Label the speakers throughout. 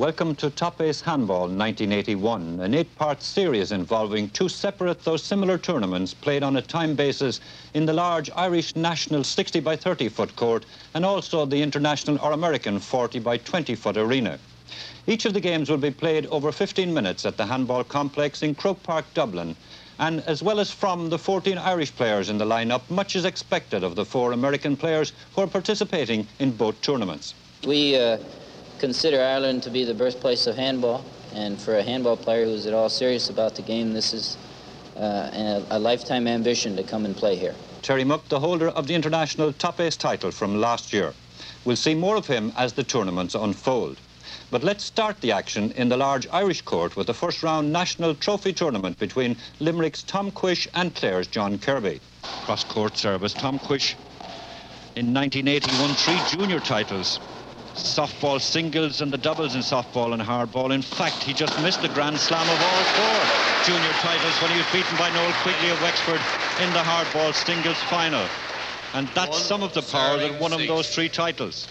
Speaker 1: Welcome to Top Ace Handball 1981, an 8-part series involving two separate though similar tournaments played on a time basis in the large Irish national 60 by 30 foot court and also the international or American 40 by 20 foot arena. Each of the games will be played over 15 minutes at the handball complex in Croke Park, Dublin. And as well as from the 14 Irish players in the lineup, much is expected of the 4 American players who are participating in both tournaments.
Speaker 2: We consider Ireland to be the birthplace of handball, and for a handball player who's at all serious about the game, this is a lifetime ambition to come and play here.
Speaker 1: Terry Muck, the holder of the international Top Ace title from last year. We'll see more of him as the tournaments unfold. But let's start the action in the large Irish court with the first round national trophy tournament between Limerick's Tom Quish and Clare's John Kirby. Cross-court service. Tom Quish in 1980 won 3 junior titles. Softball singles and the doubles in softball and hardball. In fact, he just missed the grand slam of all 4 junior titles when he was beaten by Noel Quigley of Wexford in the hardball singles final. And that's some of the power that won him those 3 titles.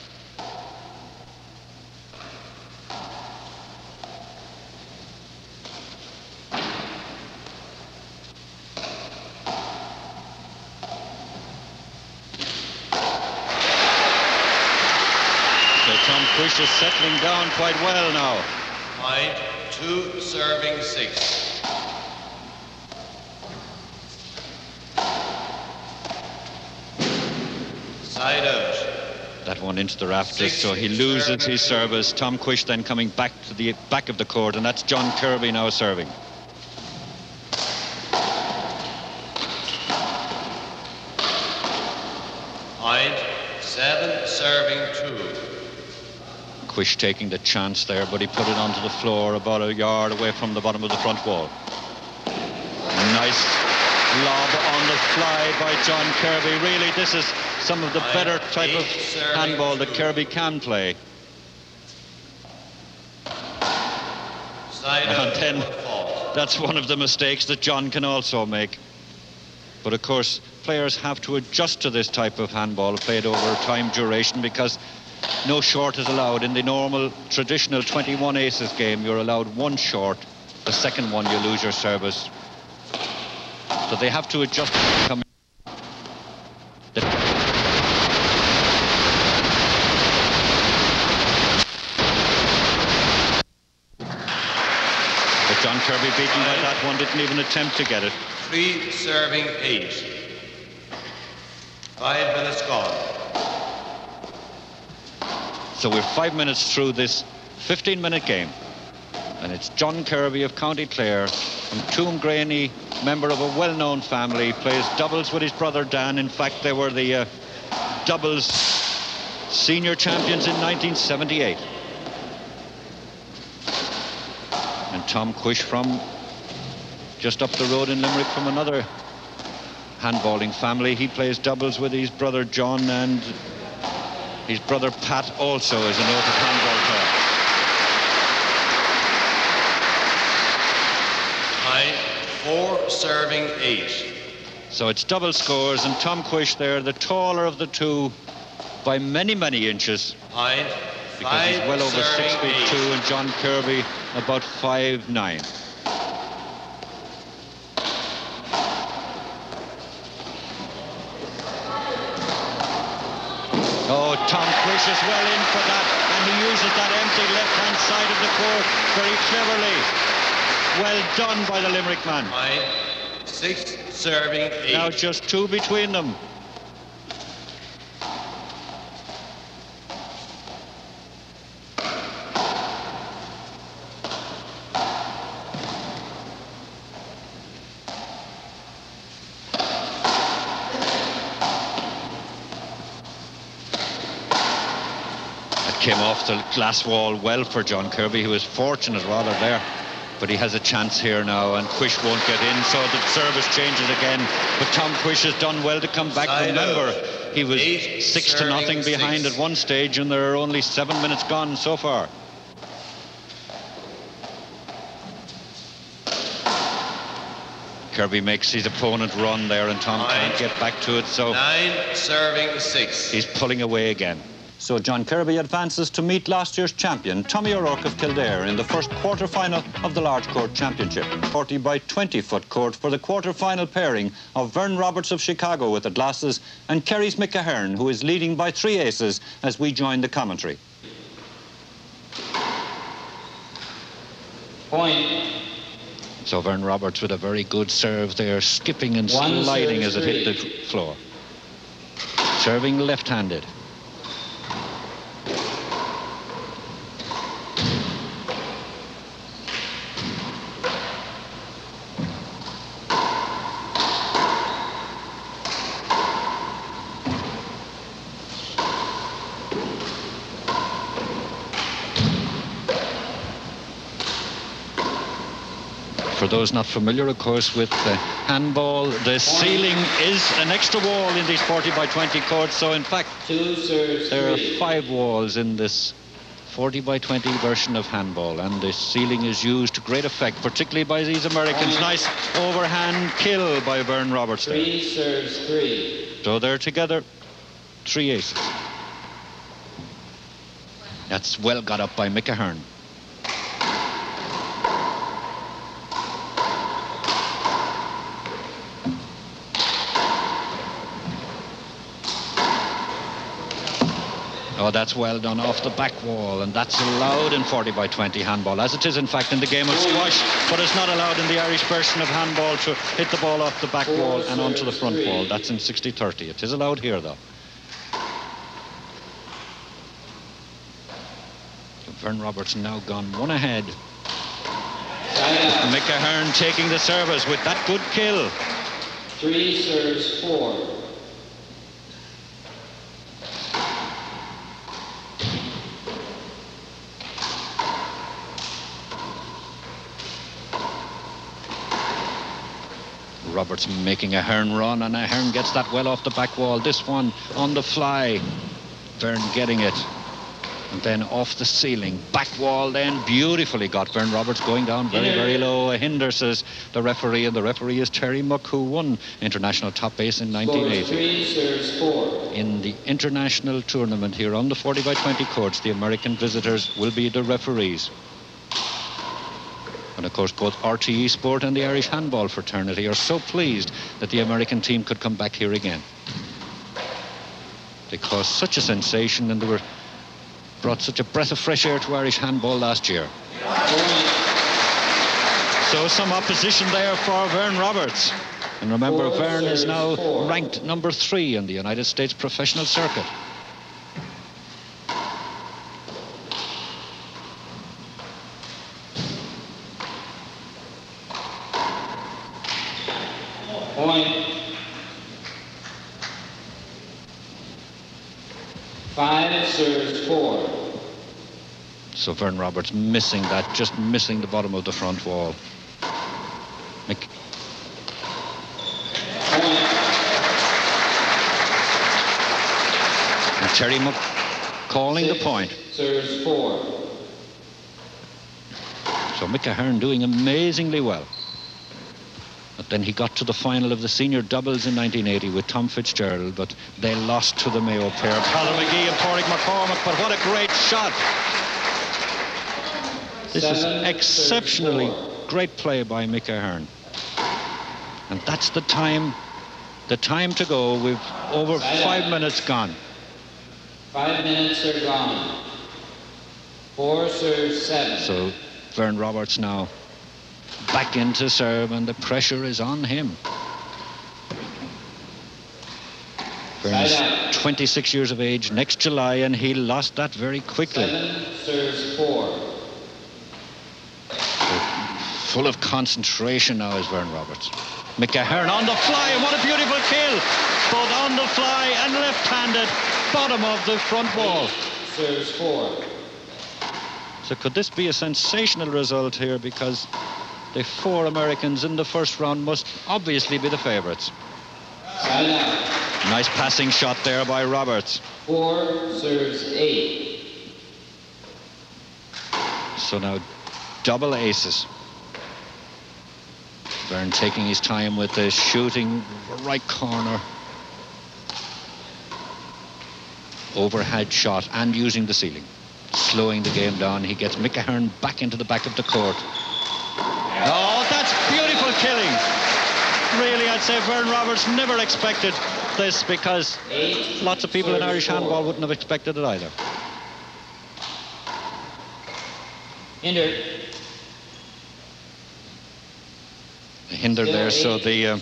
Speaker 1: Tom Quish is settling down quite well now.
Speaker 3: Point 2 serving 6. Side out.
Speaker 1: That one into the rafters, so he loses his service. Tom Quish then coming back to the back of the court, and that's John Kirby now serving.
Speaker 3: Point 7 serving 2.
Speaker 1: Quish taking the chance there, but he put it onto the floor about a yard away from the bottom of the front wall. Nice lob on the fly by John Kirby. Really, this is some of the better type of handball that Kirby can play. And then that's one of the mistakes that John can also make. But of course, players have to adjust to this type of handball played over time duration, because no short is allowed. In the normal, traditional 21 aces game, you're allowed 1 short. The second one, you lose your service. So they have to adjust to come. But John Kirby beaten by that one, didn't even attempt to get it.
Speaker 3: 3 serving 8. 5 minutes gone.
Speaker 1: So we're 5 minutes through this 15-minute game. And it's John Kirby of County Clare from Toomgraney, member of a well-known family, plays doubles with his brother Dan. In fact, they were the doubles senior champions in 1978. And Tom Quish from just up the road in Limerick from another handballing family. He plays doubles with his brother John, and his brother Pat also is a noted handball
Speaker 3: player. 4 serving 8.
Speaker 1: So it's double scores, and Tom Quish there, the taller of the 2 by many, many inches. Because he's well over 6 feet 2, and John Kirby about 5'9". Oh, Tom Quish is well in for that, and he uses that empty left-hand side of the court very cleverly. Well done by the Limerick man.
Speaker 3: 6 serving 8.
Speaker 1: Now just 2 between them. Came off the glass wall well for John Kirby. He was fortunate rather there, but he has a chance here now, and Quish won't get in, so the service changes again. But Tom Quish has done well to come back. Remember, he was 6-0 behind at one stage, and there are only 7 minutes gone so far. Kirby makes his opponent run there, and Tom can't get back to it, so
Speaker 3: 9 serving 6.
Speaker 1: He's pulling away again. So John Kirby advances to meet last year's champion, Tommy O'Rourke of Kildare, in the first quarter-final of the Large Court Championship. 40 by 20 foot court for the quarter-final pairing of Vern Roberts of Chicago with the glasses and Kerry's Mick Ahern, who is leading by 3 aces as we join the commentary.
Speaker 2: Point.
Speaker 4: So Vern Roberts with a very good serve there, skipping and sliding as it hit the floor. Serving left-handed. For those not familiar, of course, with handball, the ceiling is an extra wall in these 40 by 20 courts. So, in fact, there are 5 walls in this 40 by 20 version of handball, and the ceiling is used to great effect, particularly by these Americans. Nice overhand kill by Vern Roberts there.
Speaker 2: 3 serves 3.
Speaker 4: So they're together, 3 aces. That's well got up by Mick Ahern. Oh, that's well done off the back wall, and that's allowed in 40 by 20 handball, as it is in fact in the game of squash, but it's not allowed in the Irish version of handball to hit the ball off the back wall and onto the front wall. That's in 60-30. It is allowed here, though. Vern Roberts now gone 1 ahead. Mick Ahern taking the service with that good kill.
Speaker 2: 3 serves 4.
Speaker 4: Roberts making Ahern run, and Ahern gets that well off the back wall. This one on the fly. Vern getting it. And then off the ceiling. Back wall then beautifully got Vern Roberts going down very, very low. A hinder, says the referee, and the referee is Terry Muck, who won international top ace in 1980.
Speaker 2: 3 serves 4.
Speaker 4: In the international tournament here on the 40 by 20 courts, the American visitors will be the referees. And of course, both RTE Sport and the Irish Handball Fraternity are so pleased that the American team could come back here again. They caused such a sensation, and they brought such a breath of fresh air to Irish handball last year. So some opposition there for Vern Roberts. And remember, Vern is now ranked number 3 in the United States professional circuit.
Speaker 2: Point. 5 serves 4.
Speaker 4: So Vern Roberts missing that, just missing the bottom of the front wall. Mick. And Terry Muck calling the point.
Speaker 2: Serves 4.
Speaker 4: So Mick Ahern doing amazingly well. But then he got to the final of the senior doubles in 1980 with Tom Fitzgerald, but they lost to the Mayo pair, Paolo McGee and Pádraig McCormack. But what a great shot. This is exceptionally great play by Mick Ahern. And that's the time to go. We've over 5 minutes gone.
Speaker 2: 5 minutes are gone. 4 serves 7.
Speaker 4: So Vern Roberts now back into serve, and the pressure is on him. Vern is 26 years of age next July, and he lost that very quickly.
Speaker 2: 7 serves 4.
Speaker 4: Full of concentration now is Vern Roberts. Mick Ahern on the fly, and what a beautiful kill! Both on the fly and left-handed, bottom of the front wall.
Speaker 2: 8 serves 4.
Speaker 4: So could this be a sensational result here, because the 4 Americans in the first round must obviously be the favourites. Nice passing shot there by Roberts.
Speaker 2: 4 serves 8.
Speaker 4: So now double aces. Vern taking his time with the shooting right corner. overhead shot and using the ceiling, slowing the game down. He gets Mick Ahern back into the back of the court. Oh, that's beautiful killing. Really, I'd say Vern Roberts never expected this, because lots of people in Irish handball wouldn't have expected it either.
Speaker 2: Hinder.
Speaker 4: A hinder there, so the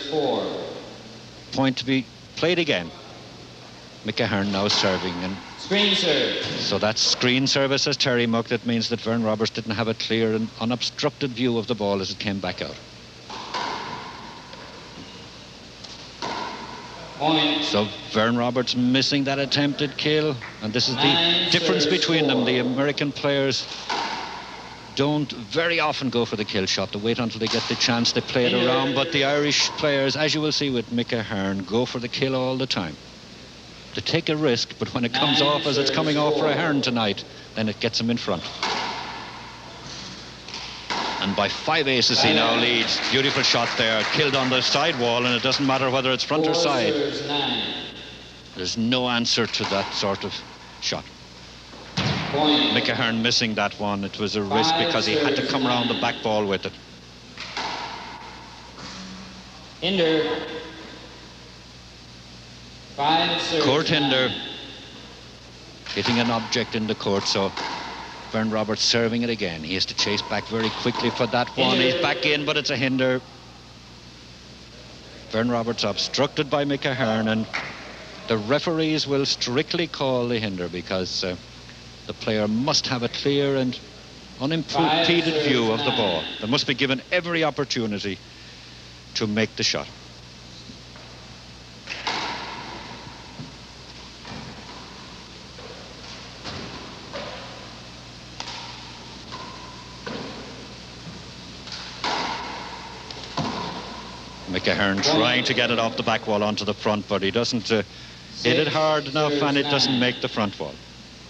Speaker 4: point to be played again. Mick Ahern now serving, and
Speaker 2: Screen serve.
Speaker 4: so that's screen service, as Terry Muck. That means that Vern Roberts didn't have a clear and unobstructed view of the ball as it came back out.
Speaker 2: Point.
Speaker 4: So Vern Roberts missing that attempted kill, and this is the difference between them. The American players don't very often go for the kill shot. They wait until they get the chance, they play it around, but the Irish players, as you will see with Mick Ahern, go for the kill all the time. They take a risk, but when it comes off as it's coming off for Ahern tonight, then it gets him in front. And by 5 aces he now leads. Beautiful shot there, killed on the side wall, and it doesn't matter whether it's front or side. There's no answer to that sort of shot.
Speaker 2: Point.
Speaker 4: Mick Ahern missing that one. It was a risk because he had to come around the back ball with it.
Speaker 2: Hinder. 5 serves.
Speaker 4: Court hinder, hitting an object in the court, so Vern Roberts serving it again. He has to chase back very quickly for that one.
Speaker 2: Hinder.
Speaker 4: He's back in, but it's a hinder. Vern Roberts obstructed by Mick Ahern, and the referees will strictly call the hinder, because the player must have a clear and unimpeded view of the ball. They must be given every opportunity to make the shot. Mick Ahern trying to get it off the back wall onto the front, but he doesn't hit it hard enough, and it doesn't make the front wall.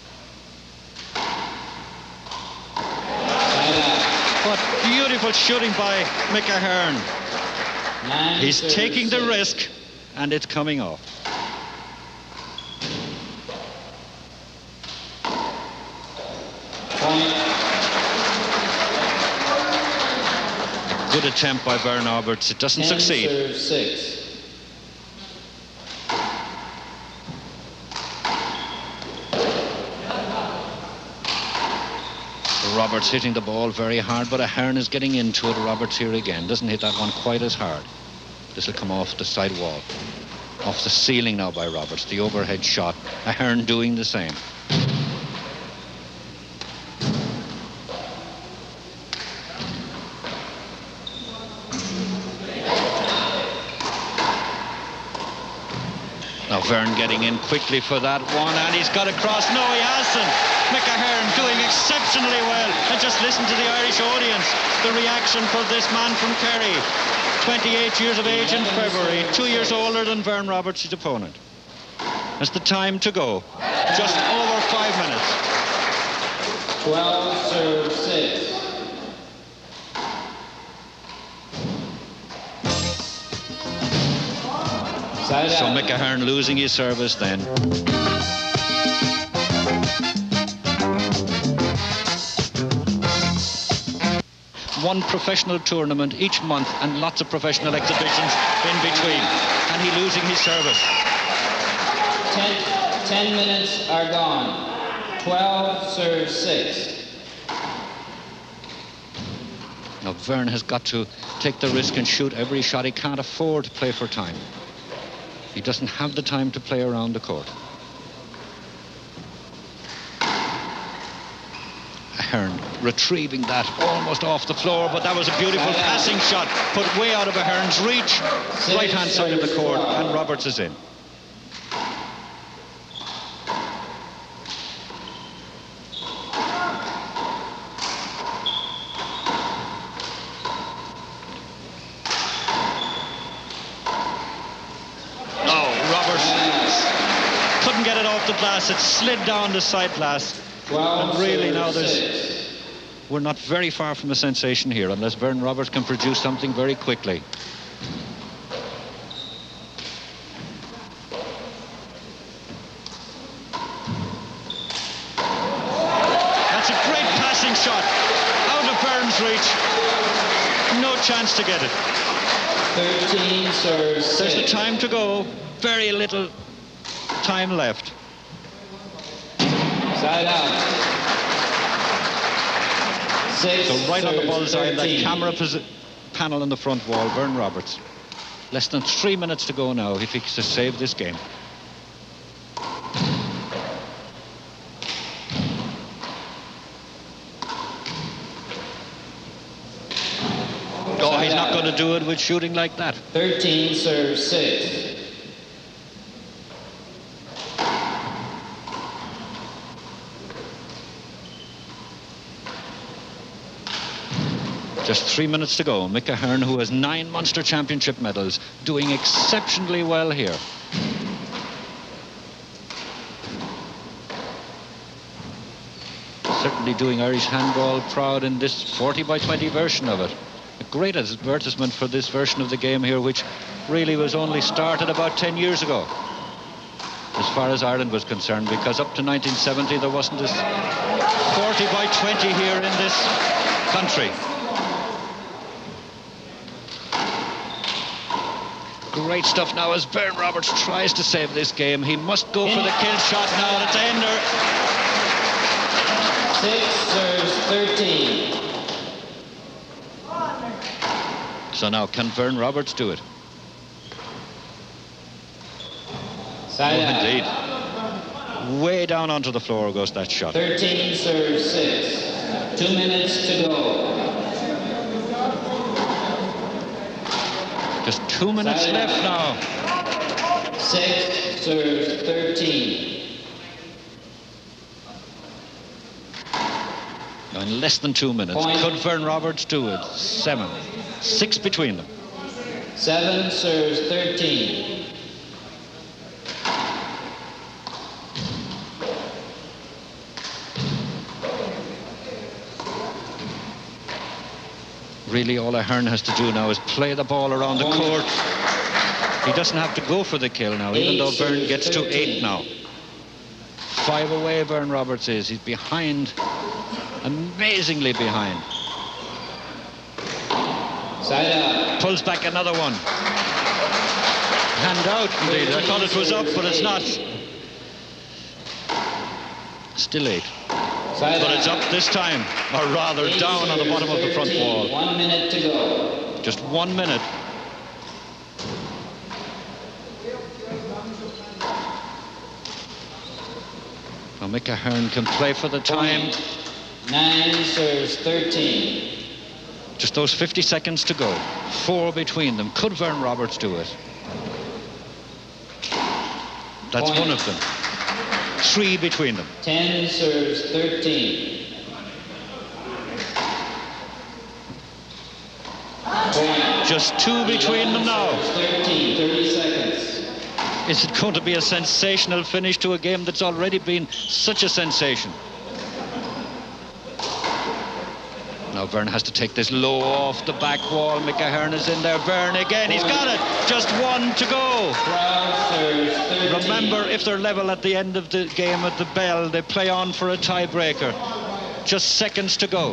Speaker 4: But beautiful shooting by Mick Ahern. He's taking the risk, and it's coming off. Good attempt by Vern Roberts. It doesn't succeed.
Speaker 2: 6.
Speaker 4: Roberts hitting the ball very hard, but Ahern is getting into it. Roberts here again. Doesn't hit that one quite as hard. This will come off the side wall. Off the ceiling now by Roberts. The overhead shot. Ahern doing the same. Now Vern getting in quickly for that one, and he's got across. No, he hasn't. Mick Ahern doing exceptionally well. And just listen to the Irish audience. The reaction for this man from Kerry. 28 years of age in February. 2 years older than Vern Roberts, his opponent. That's the time to go. Just over 5 minutes.
Speaker 2: 12 serve 6.
Speaker 4: So Mick Ahern losing his service then. One professional tournament each month and lots of professional exhibitions in between. And he losing his service.
Speaker 2: 10 minutes are gone. 12 serve 6.
Speaker 4: Now Vern has got to take the risk and shoot every shot. He can't afford to play for time. He doesn't have the time to play around the court. Ahern retrieving that almost off the floor, but that was a beautiful passing shot, put way out of Ahern's reach. Right-hand side of the court, and Roberts is in. The glass, it slid down the side glass, and really now we're not very far from a sensation here unless Vern Roberts can produce something very quickly. Racing shot out of Byrne's reach. No chance to get it.
Speaker 2: 13 serves.
Speaker 4: There's the time to go. Very little time left.
Speaker 2: Side out. 6
Speaker 4: So right on the bullseye in that
Speaker 2: 13.
Speaker 4: camera panel on the front wall, Vern Roberts. Less than 3 minutes to go now if he to save this game. Oh, he's not going to do it with shooting like that.
Speaker 2: 13 serves 6.
Speaker 4: Just 3 minutes to go. Mick Ahern, who has 9 Munster Championship medals, doing exceptionally well here. Certainly doing Irish handball proud in this 40-by-20 version of it. A great advertisement for this version of the game here, which really was only started about 10 years ago, as far as Ireland was concerned, because up to 1970 there wasn't this 40-by-20 here in this country. Great stuff now as Vern Roberts tries to save this game. He must go for the kill shot now, and it's Ender.
Speaker 2: 6 serves 13.
Speaker 4: So now can Vern Roberts do it?
Speaker 2: Side out.
Speaker 4: Indeed. Way down onto the floor goes that shot.
Speaker 2: 13 serves 6. 2 minutes to go.
Speaker 4: Just 2 minutes left now.
Speaker 2: 6 serves 13.
Speaker 4: Now in less than 2 minutes.
Speaker 2: Point.
Speaker 4: Could Vern Roberts do it? 7. 6 between them.
Speaker 2: 7 serves 13.
Speaker 4: Really all Ahern has to do now is play the ball around the court. He doesn't have to go for the kill now, even though Vern gets to 8 now. 5 away Vern Roberts is. He's behind, amazingly behind.
Speaker 2: Side out.
Speaker 4: Pulls back another one. Hand out, indeed. I thought it was up, but it's not. Still 8. But it's up this time, or rather down on the bottom of the front wall.
Speaker 2: 1 minute to go.
Speaker 4: Just 1 minute. Now Mick Ahern can play for the time.
Speaker 2: 9 serves 13.
Speaker 4: Just those 50 seconds to go. 4 between them. Could Vern Roberts do it? That's one of them. 3 between them.
Speaker 2: 10 serves 13. Point.
Speaker 4: Just 2 between them now.
Speaker 2: 13, 30 seconds.
Speaker 4: Is it going to be a sensational finish to a game that's already been such a sensation? Now Vern has to take this low off the back wall. Mick Ahern is in there. Vern again. He's got it. Just 1 to go.
Speaker 2: 12 serves 13.
Speaker 4: Remember, if they're level at the end of the game at the bell, they play on for a tiebreaker. Just seconds to go.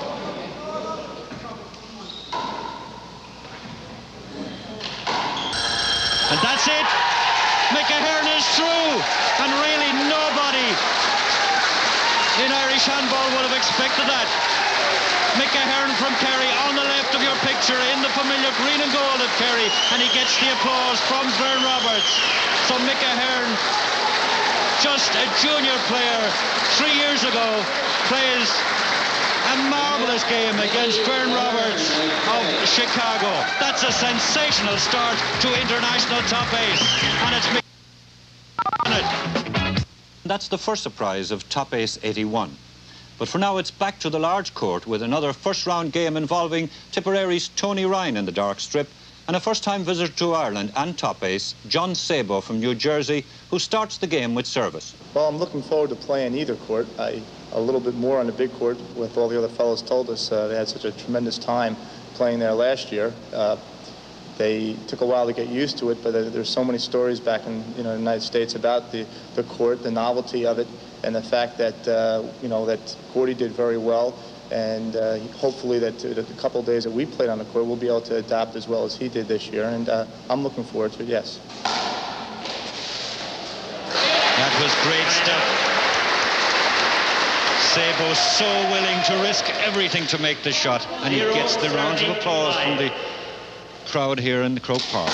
Speaker 4: And that's it. Mick Ahern is through. And really nobody in Irish handball would have expected that. Mick Ahern from Kerry on the left of your picture in the familiar green and gold of Kerry, and he gets the applause from Vern Roberts. So Mick Ahern, just a junior player 3 years ago, plays a marvelous game against Vern Roberts of Chicago. That's a sensational start to international top 8, and it's Mick Ahern.
Speaker 1: That's the first surprise of Top Ace 81. But for now, it's back to the large court with another first-round game involving Tipperary's Tony Ryan in the dark strip and a first-time visitor to Ireland and Top Ace, John Sabo from New Jersey, who starts the game with service.
Speaker 5: Well, I'm looking forward to playing either court. A little bit more on the big court, with all the other fellows told us they had such a tremendous time playing there last year. They took a while to get used to it, but there's so many stories back in the United States about the court, the novelty of it, and the fact that that Gordy did very well, and hopefully that the couple days that we played on the court, we'll be able to adapt as well as he did this year, and I'm looking forward to it. Yes.
Speaker 4: That was great stuff. Szabo so willing to risk everything to make the shot, and he gets the rounds of applause from the crowd here in Croke Park.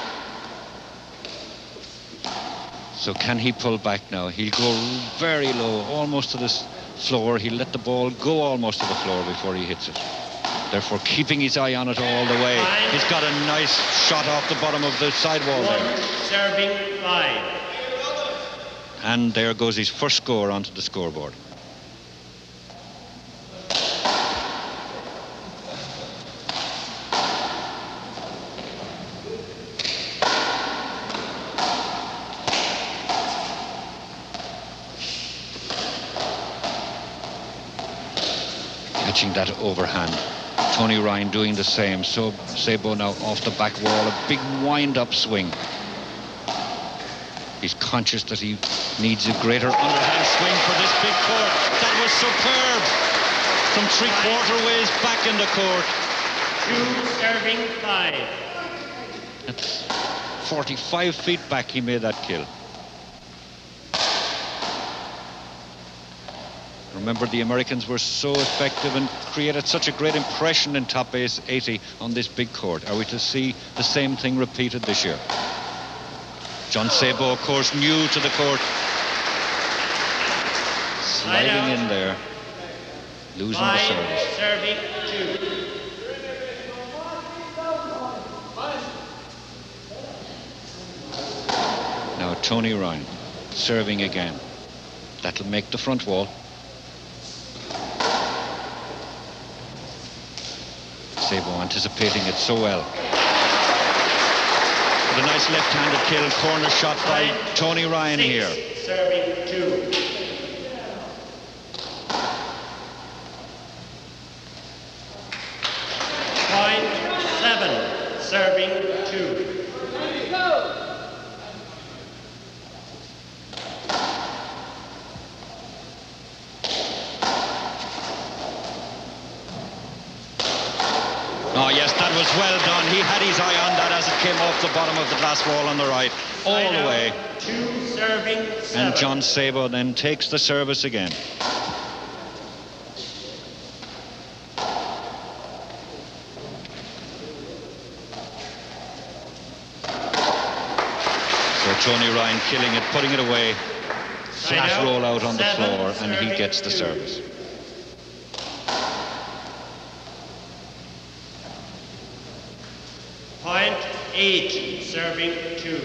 Speaker 4: So can he pull back now? He'll go very low, almost to this floor. He'll let the ball go almost to the floor before he hits it. Therefore keeping his eye on it all the way. He's got a nice shot off the bottom of the sidewall there.
Speaker 6: Serving 5.
Speaker 4: And there goes his first score onto the scoreboard. Catching that overhand. Tony Ryan doing the same. So Szabo now off the back wall, a big wind-up swing. He's conscious that he needs a greater underhand swing for this big court. That was superb. Some three-quarter ways back in the court.
Speaker 6: 2 serving 5.
Speaker 4: That's 45 feet back he made that kill. Remember, the Americans were so effective and created such a great impression in top base 80 on this big court. Are we to see the same thing repeated this year? John Szabo, of course, new to the court. Sliding in there, losing the service.
Speaker 6: Serving 2.
Speaker 4: Now Tony Ryan serving again. That'll make the front wall. Szabo anticipating it so well. With a nice left-handed kill, corner shot by Tony Ryan here.
Speaker 6: Serving 2. Point 7. Serving 2.
Speaker 4: Oh yes, that was well done. He had his eye on that as it came off the bottom of the glass wall on the right, all the way.
Speaker 6: 2 serving 7.
Speaker 4: And John Szabo then takes the service again. So Tony Ryan killing it, putting it away. Flat roll out on the floor, and he gets the service.
Speaker 6: Point 8. Serving 2.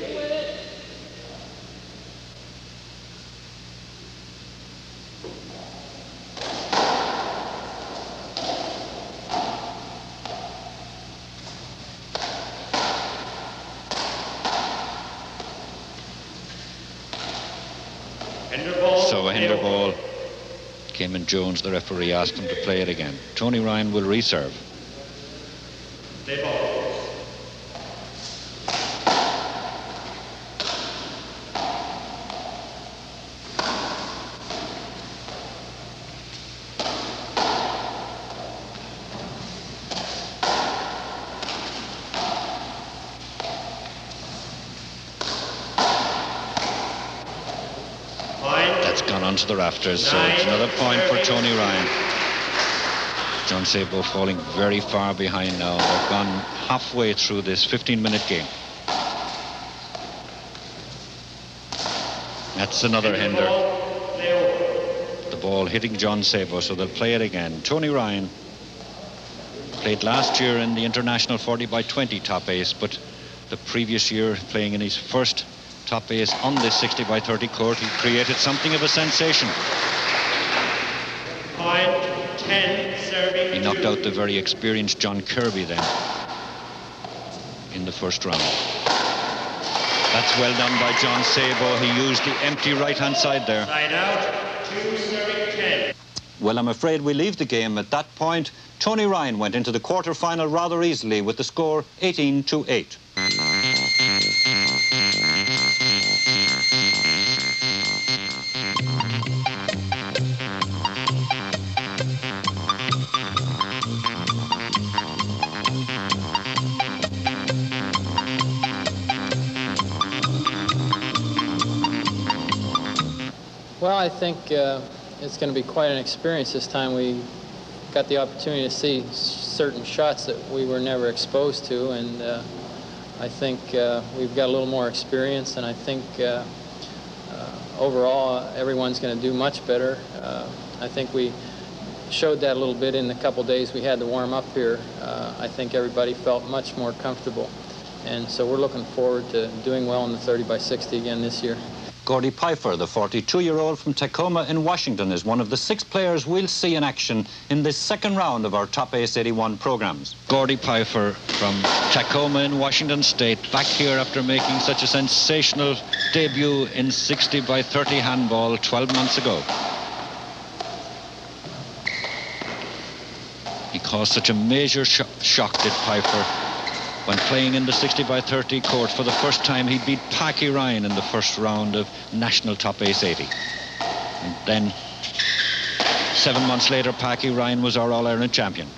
Speaker 4: So a hinder ball. Cayman Jones, the referee, asked him to play it again. Tony Ryan will reserve.
Speaker 6: Play ball.
Speaker 4: Onto the rafters, so it's another point for Tony Ryan. John Szabo falling very far behind now. They've gone halfway through this 15-minute game. That's another hinder. The ball hitting John Szabo, so they'll play it again. Tony Ryan played last year in the International 40x20 top ace, but the previous year playing in his first top ace on this 60x30 court, he created something of a sensation.
Speaker 6: Point 10, serving.
Speaker 4: He knocked out the very experienced John Kirby then in the first round. That's well done by John Szabo. He used the empty right-hand side there.
Speaker 6: Side out, 2 serving 10.
Speaker 1: Well, I'm afraid we leave the game at that point. Tony Ryan went into the quarter-final rather easily with the score 18-8.
Speaker 7: Well, I think it's going to be quite an experience this time. We got the opportunity to see certain shots that we were never exposed to, and I think we've got a little more experience, and I think overall everyone's going to do much better. I think we showed that a little bit in the couple days we had to warm up here. I think everybody felt much more comfortable, and so we're looking forward to doing well in the 30 by 60 again this year.
Speaker 1: Gordie Pifer, the 42-year-old from Tacoma in Washington, is one of the 6 players we'll see in action in this second round of our Top Ace 81 programs.
Speaker 4: Gordie Pifer from Tacoma in Washington State, back here after making such a sensational debut in 60 by 30 handball 12 months ago. He caused such a major shock, did Pifer, when playing in the 60 by 30 court. For the first time, he beat Packy Ryan in the first round of National Top Ace 80. And then, 7 months later, Packy Ryan was our All-Ireland champion.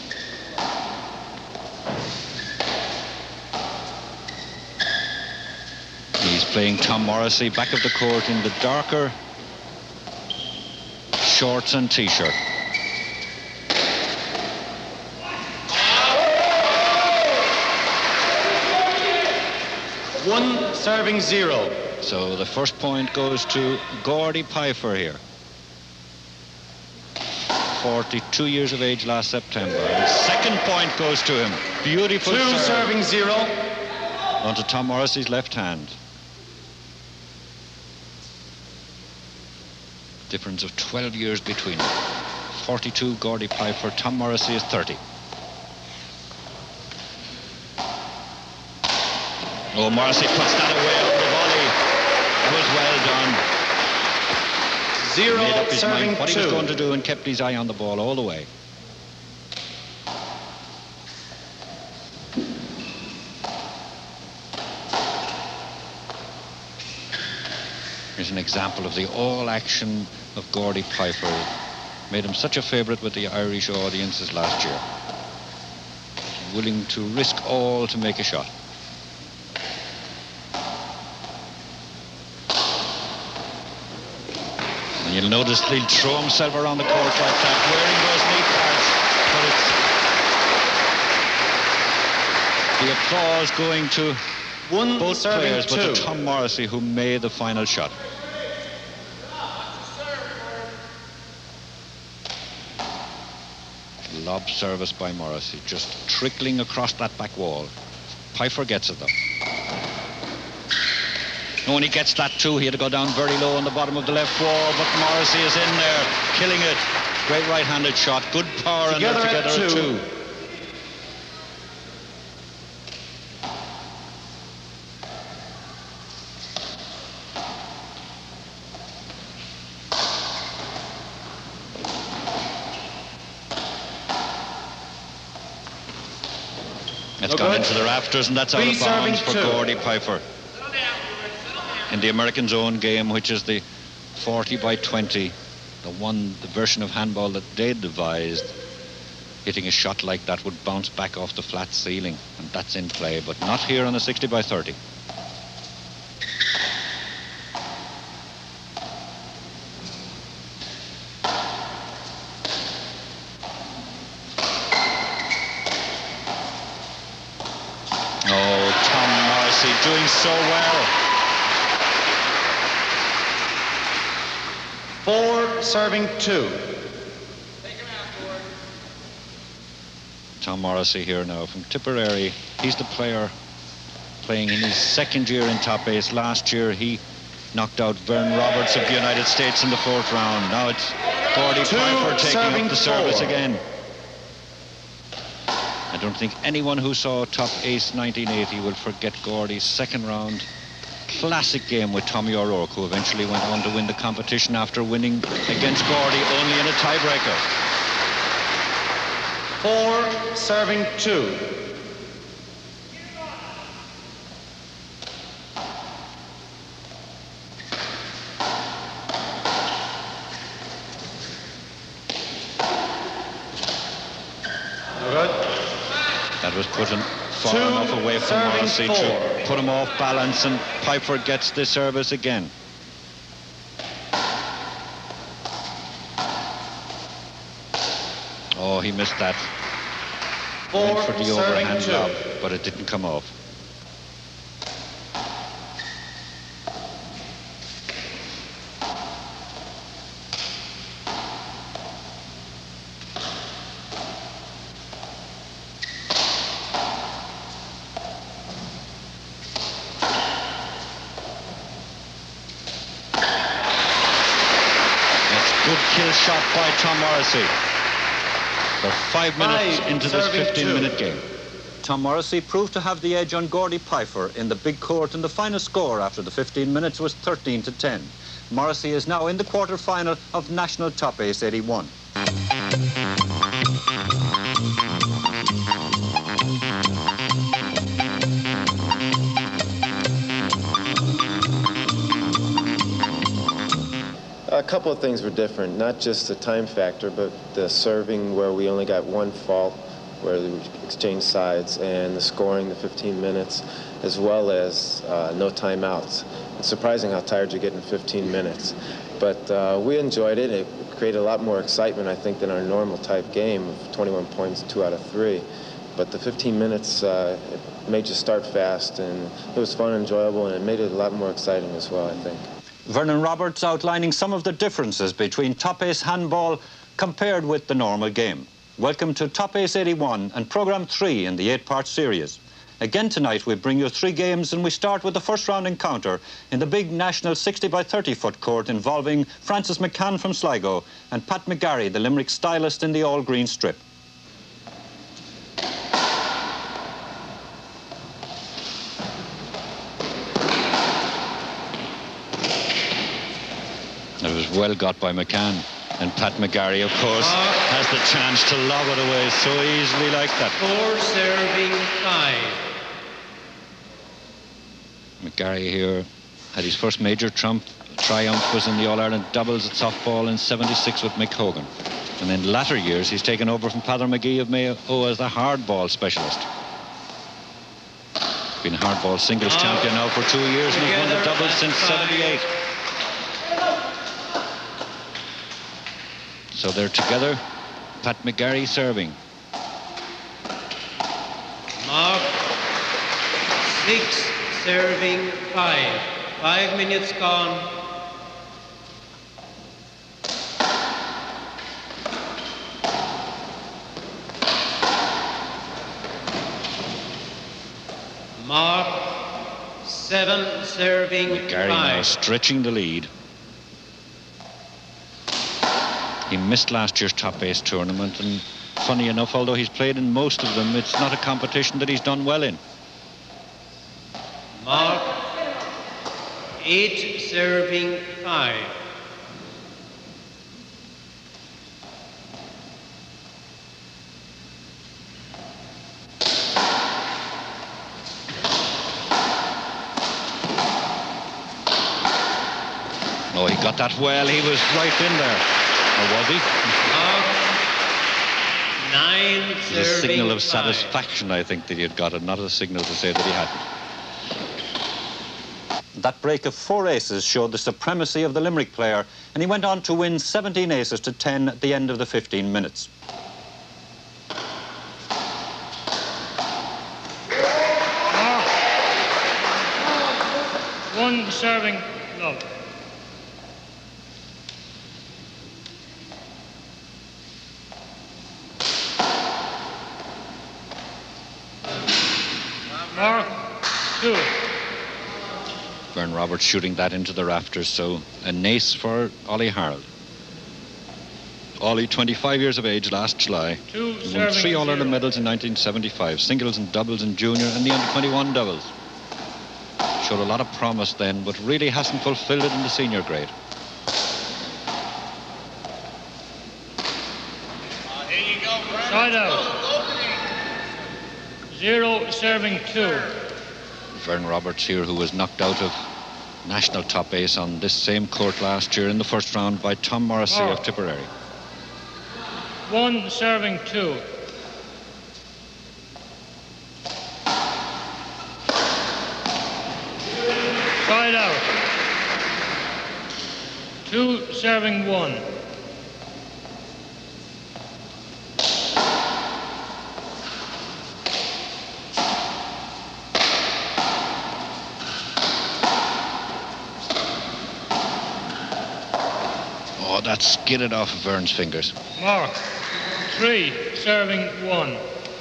Speaker 4: He's playing Tom Morrissey back of the court in the darker shorts and T-shirt.
Speaker 3: One serving 0.
Speaker 4: So the first point goes to Gordie Pifer here. 42 years of age last September. The second point goes to him. Beautiful
Speaker 3: 2
Speaker 4: serve.
Speaker 3: serving 0.
Speaker 4: Onto Tom Morrissey's left hand. Difference of 12 years between them. 42 Gordie Pifer, Tom Morrissey is 30. Oh, Morrissey puts that away on the volley. It was well done.
Speaker 3: 0
Speaker 4: Made up his
Speaker 3: serving
Speaker 4: mind what
Speaker 3: 2.
Speaker 4: he was going to do and kept his eye on the ball all the way. Here's an example of the all-action of Gordie Pifer. Made him such a favourite with the Irish audiences last year. Willing to risk all to make a shot. And you'll notice he'll throw himself around the court like that, wearing those knee pads. But it's the applause going to both players, but to Tom Morrissey, who made the final shot. Lob service by Morrissey, just trickling across that back wall. Pifer gets it though. And when he gets that too, he had to go down very low on the bottom of the left wall, but Morrissey is in there, killing it. Great right-handed shot, good power, and they're together at 2. It's gone into the rafters, and that's out of bounds for Gordie Pifer. In the American zone game, which is the 40 by 20, the version of handball that they devised, hitting a shot like that would bounce back off the flat ceiling, and that's in play, but not here on the 60 by 30. Doing so well.
Speaker 3: 4 serving 2.
Speaker 4: Tom Morrissey here now from Tipperary. He's the player playing in his second year in Top Ace. Last year he knocked out Vern Roberts of the United States in the 4th round. Now it's Gordie Pifer taking up the service again. I don't think anyone who saw Top Ace 1980 will forget Gordie's second round classic game with Tommy O'Rourke, who eventually went on to win the competition after winning against Gordy only in a tiebreaker.
Speaker 3: 4 serving 2.
Speaker 4: That was put in far enough away from Morrissey to put him off balance, and Piper gets the service again. Oh, he missed that. Went for the overhand lob, but it didn't come off. Kill shot by Tom Morrissey. For 5 minutes into this 15-minute game.
Speaker 1: Tom Morrissey proved to have the edge on Gordy Piper in the big court, and the final score after the 15 minutes was 13-10. Morrissey is now in the quarter-final of National Top Ace 81.
Speaker 8: A couple of things were different, not just the time factor, but the serving where we only got one fault, where we exchanged sides, and the scoring, the 15 minutes, as well as no timeouts. It's surprising how tired you get in 15 minutes. But we enjoyed it. It created a lot more excitement, I think, than our normal type game of 21 points, 2 out of 3. But the 15 minutes it made you start fast, and it was fun and enjoyable, and it made it a lot more exciting as well, I think.
Speaker 1: Vernon Roberts outlining some of the differences between Top Ace handball compared with the normal game. Welcome to Top Ace 81 and Programme 3 in the 8-part series. Again tonight we bring you 3 games, and we start with the first round encounter in the big national 60 by 30 foot court involving Francis McCann from Sligo and Pat McGarry, the Limerick stylist, in the all-green strip.
Speaker 4: It was well got by McCann, and Pat McGarry, of course, has the chance to lob it away so easily like that.
Speaker 6: 4 serving 5.
Speaker 4: McGarry here had his first major triumph was in the All-Ireland doubles at softball in '76 with Mick Hogan. And in latter years, he's taken over from Peadar McGee of Mayo as the hardball specialist. Been hardball singles champion now for 2 years, and he's won the doubles since '78. So they're together. Pat McGarry serving.
Speaker 6: Mark 6 serving 5. 5 minutes gone. Mark 7 serving
Speaker 4: McGarry
Speaker 6: 5.
Speaker 4: now stretching the lead. He missed last year's Top Ace tournament, and funny enough, although he's played in most of them, it's not a competition that he's done well in.
Speaker 6: Mark 8 serving 5.
Speaker 4: Oh, he got that well. He was right in there. Or was he?
Speaker 6: 9
Speaker 4: It was a
Speaker 6: serving
Speaker 4: signal of
Speaker 6: 5.
Speaker 4: satisfaction, I think, that he had got it, not a signal to say that he hadn't.
Speaker 1: That break of 4 aces showed the supremacy of the Limerick player, and he went on to win 17 aces to 10 at the end of the 15 minutes.
Speaker 6: One serving love. Mark 2.
Speaker 4: Vern Roberts shooting that into the rafters, so an ace for Ollie Harold. Ollie, 25 years of age last July. He won 3 All-Ireland medals in 1975, singles and doubles in junior and the under-21 doubles. Showed a lot of promise then, but really hasn't fulfilled it in the senior grade.
Speaker 6: Side out. 0 serving 2.
Speaker 4: Vern Roberts here, who was knocked out of national top ace on this same court last year in the first round by Tom Morrissey of Tipperary.
Speaker 6: 1 serving 2. Side out. 2 serving 1.
Speaker 4: Oh, that skidded off of Vern's fingers.
Speaker 6: Mark. 3 serving 1.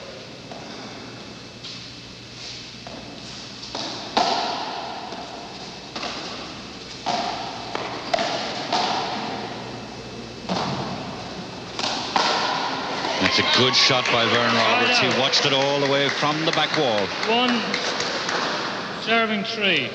Speaker 4: That's a good shot by Vern Roberts. He watched it all the way from the back wall.
Speaker 6: 1 serving 3.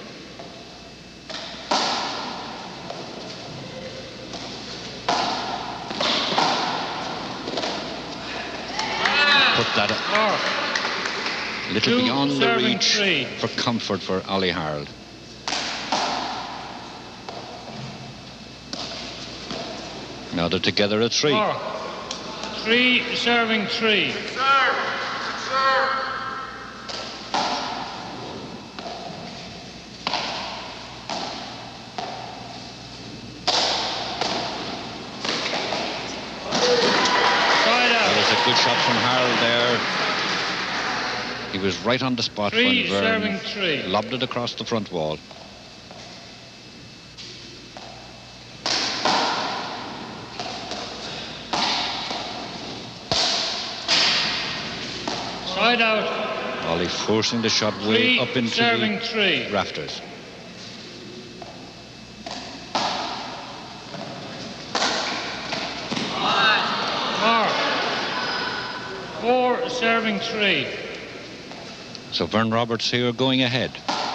Speaker 4: Put that a little beyond the reach for comfort for Ollie Harold. Now they're together at 3.
Speaker 6: 3 serving 3.
Speaker 4: Good shot from Harold there. He was right on the spot when Vern lobbed it across the front wall.
Speaker 6: Side out.
Speaker 4: Ollie forcing the shot way up into the rafters.
Speaker 6: Serving 3.
Speaker 4: So Vern Roberts here going ahead.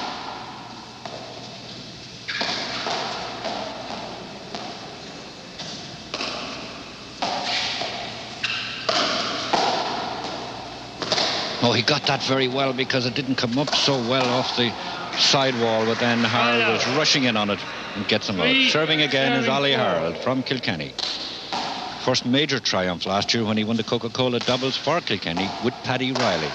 Speaker 4: Oh, he got that very well because it didn't come up so well off the side wall, but then Harold was rushing in on it and gets him out. Serving again is Ollie Harold from Kilkenny. First major triumph last year when he won the Coca-Cola doubles for Kilkenny with Paddy Riley.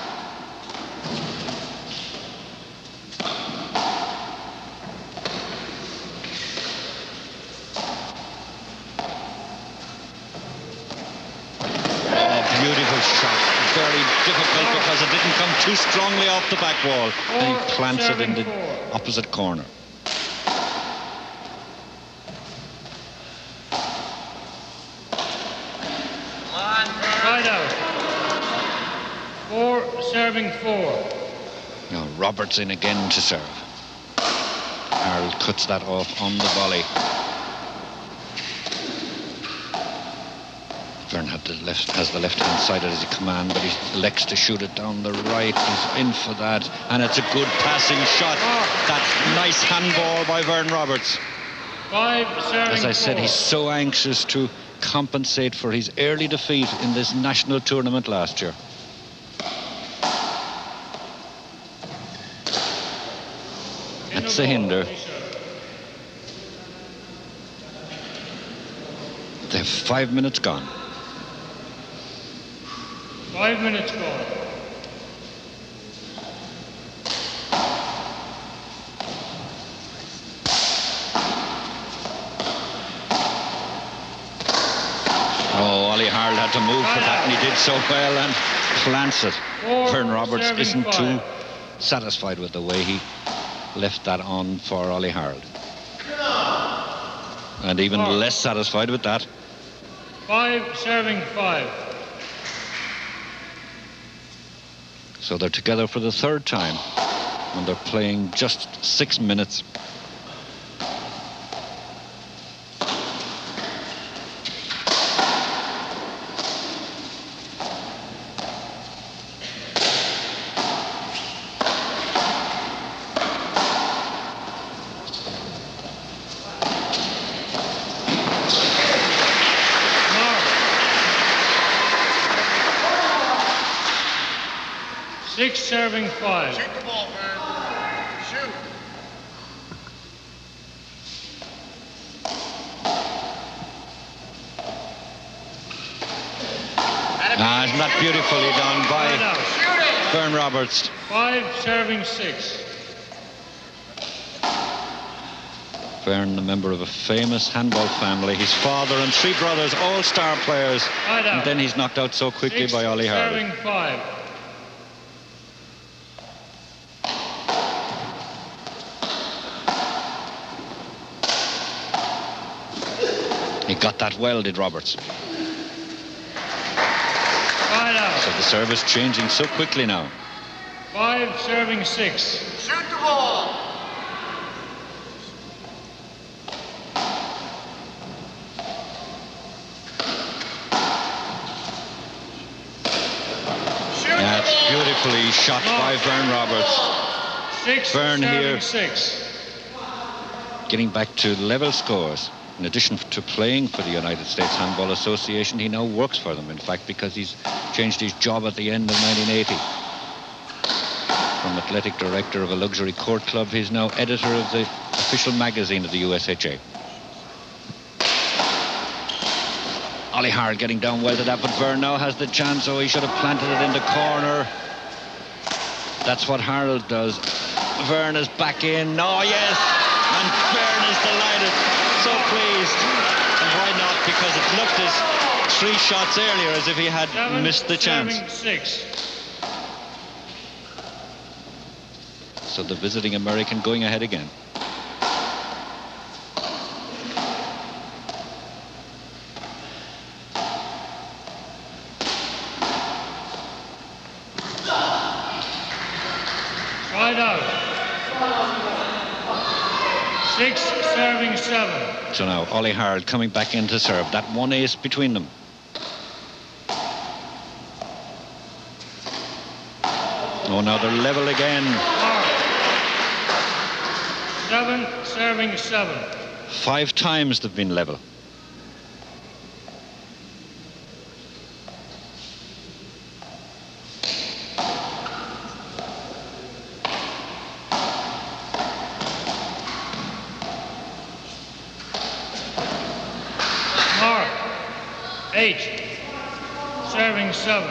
Speaker 4: Oh, beautiful shot. Very difficult because it didn't come too strongly off the back wall. And he plants it in the opposite corner.
Speaker 6: Serving 4.
Speaker 4: Now Roberts in again to serve. Harold cuts that off on the volley. Vern has the left hand side as he command, but he elects to shoot it down the right. He's in for that, and it's a good passing shot. That's nice handball by Vern Roberts.
Speaker 6: 5 serving
Speaker 4: As I said,
Speaker 6: 4.
Speaker 4: he's so anxious to compensate for his early defeat in this national tournament last year. That's a hinder. They have 5 minutes gone.
Speaker 6: 5 minutes gone.
Speaker 4: Oh, Ollie Harold had to move for that, and he did so well and plants it. Vern Roberts isn't too satisfied with the way he left that on for Ollie Harold. And even less satisfied with that.
Speaker 6: 5 serving 5.
Speaker 4: So they're together for the third time, and they're playing just 6 minutes.
Speaker 6: 6 serving 5.
Speaker 3: Shoot the ball, Vern. Shoot.
Speaker 4: Isn't that beautifully done by Vern Roberts?
Speaker 6: 5 serving 6.
Speaker 4: Vern, a member of a famous handball family. His father and 3 brothers, all star players. And then he's knocked out so quickly by Ollie Harley.
Speaker 6: Serving 5.
Speaker 4: He got that well, did Roberts.
Speaker 6: Right out.
Speaker 4: So the service changing so quickly now.
Speaker 6: 5 serving 6.
Speaker 3: Shoot the ball.
Speaker 4: That's beautifully shot by Vern Roberts.
Speaker 6: 6
Speaker 4: Vern
Speaker 6: serving
Speaker 4: here
Speaker 6: 6.
Speaker 4: getting back to level scores. In addition to playing for the United States Handball Association, he now works for them, in fact, because he's changed his job at the end of 1980. From athletic director of a luxury court club, he's now editor of the official magazine of the USHA. Ollie Harl getting down well to that, but Vern now has the chance. Oh, he should have planted it in the corner. That's what Harold does. Vern is back in. Oh, yes! And Vern is delighted. So pleased. And why not? Because it looked as 3 shots earlier as if he had missed the chance.
Speaker 6: 6.
Speaker 4: So the visiting American going ahead again.
Speaker 6: Right out. 6 serving 7.
Speaker 4: So now Ollie Harl coming back in to serve. That 1 ace between them. Oh, now they're level again.
Speaker 6: 7 serving 7.
Speaker 4: 5 times they've been level.
Speaker 6: Mark. 8 serving 7.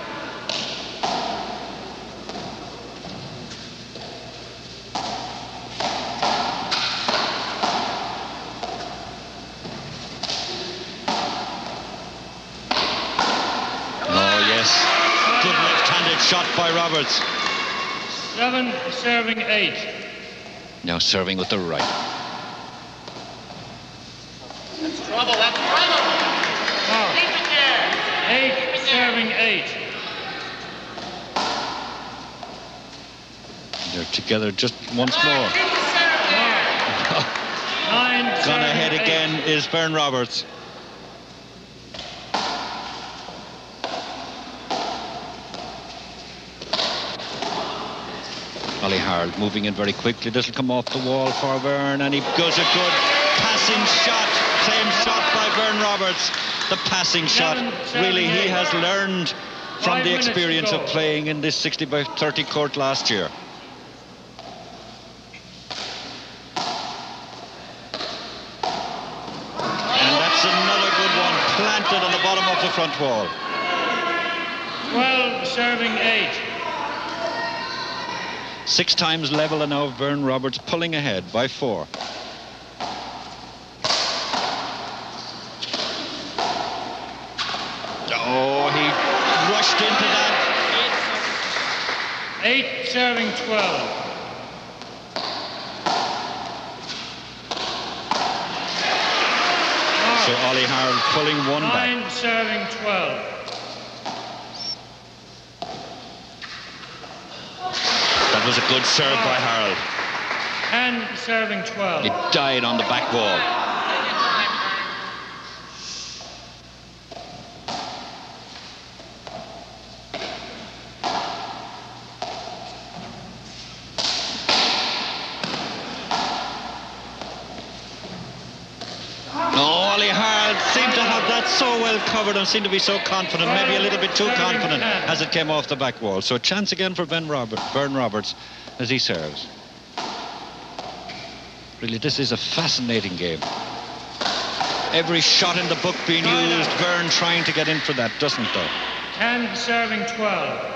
Speaker 4: Shot by Roberts.
Speaker 6: 7 serving 8.
Speaker 4: Now serving with the right.
Speaker 3: That's trouble. That's trouble.
Speaker 6: Oh.
Speaker 3: Keep it there.
Speaker 6: 8 serving 8.
Speaker 4: They're together just once more.
Speaker 3: Keep the serve there.
Speaker 6: 9
Speaker 4: Gone
Speaker 6: serving
Speaker 4: ahead
Speaker 6: 8.
Speaker 4: again is Vern Roberts. Ollie Harl moving in very quickly. This will come off the wall for Vern, and he goes a good passing shot. Same shot by Vern Roberts. The passing shot. Really, he has learned from the experience of playing in this 60 by 30 court last year. And that's another good one, planted on the bottom of the front wall.
Speaker 6: 12 serving 8.
Speaker 4: 6 times level, and now Vern Roberts pulling ahead by 4. Oh, he rushed into that.
Speaker 6: 8 serving 12.
Speaker 4: So Ollie Harl pulling 1 back.
Speaker 6: 9 serving 12.
Speaker 4: That was a good serve by Harold.
Speaker 6: 10 serving 12.
Speaker 4: It died on the back wall. No, Ollie Harl seemed to have that that's so well covered and seemed to be so confident, maybe a little bit too confident as it came off the back wall. So a chance again for Vern Roberts as he serves. Really, this is a fascinating game. Every shot in the book being used, Vern trying to get in for that, doesn't though?
Speaker 6: 10 serving 12.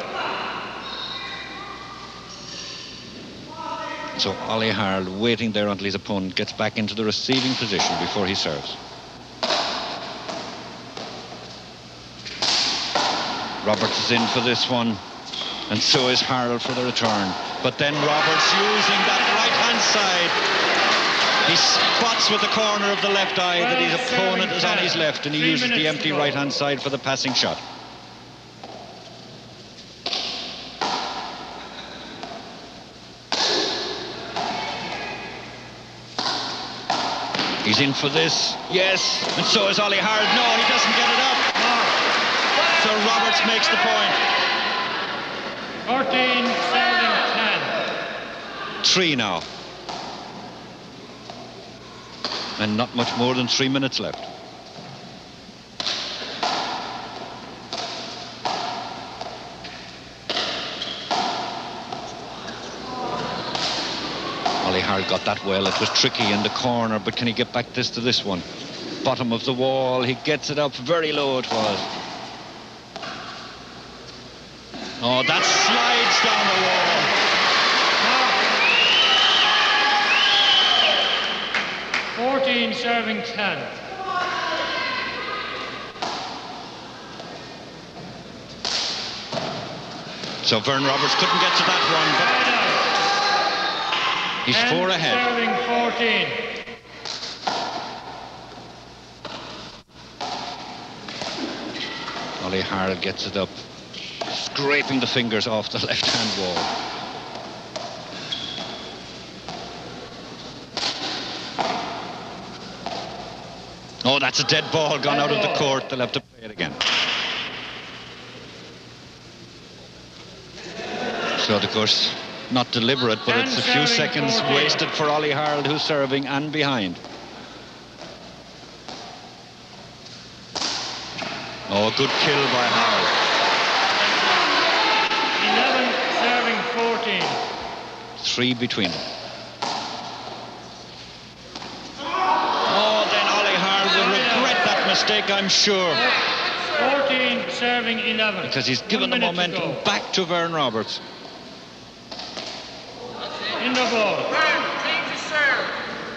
Speaker 4: So Ollie Harald waiting there until his opponent gets back into the receiving position before he serves. Roberts is in for this one, and so is Harald for the return. But then Roberts using that right-hand side. He spots with the corner of the left eye that his opponent is on his left, and he uses the empty right-hand side for the passing shot. He's in for this. Yes. And so is Ollie Harald. No, he doesn't get it up. So Roberts makes the point.
Speaker 6: 14 serving 10.
Speaker 4: 3 now. And not much more than 3 minutes left. Ollie Harald got that well. It was tricky in the corner, but can he get back to this one? Bottom of the wall. He gets it up very low it was. Oh, that slides down the wall.
Speaker 6: 14 serving 10.
Speaker 4: So Vern Roberts couldn't get to that one, but he's 4 ahead.
Speaker 6: Serving 14.
Speaker 4: Ollie Harald gets it up, scraping the fingers off the left-hand wall. Oh, that's a dead ball gone out of the court. They'll have to play it again. So, of course, not deliberate, but it's a few seconds wasted for Ollie Harald, who's serving and behind. Oh, a good kill by Harald.
Speaker 6: 11 serving 14.
Speaker 4: 3 between them. Oh, then Ollie Harald will regret that mistake, I'm sure.
Speaker 6: 14 serving 11.
Speaker 4: Because he's given the momentum back to Vern Roberts.
Speaker 6: In the ball.
Speaker 3: Change the serve.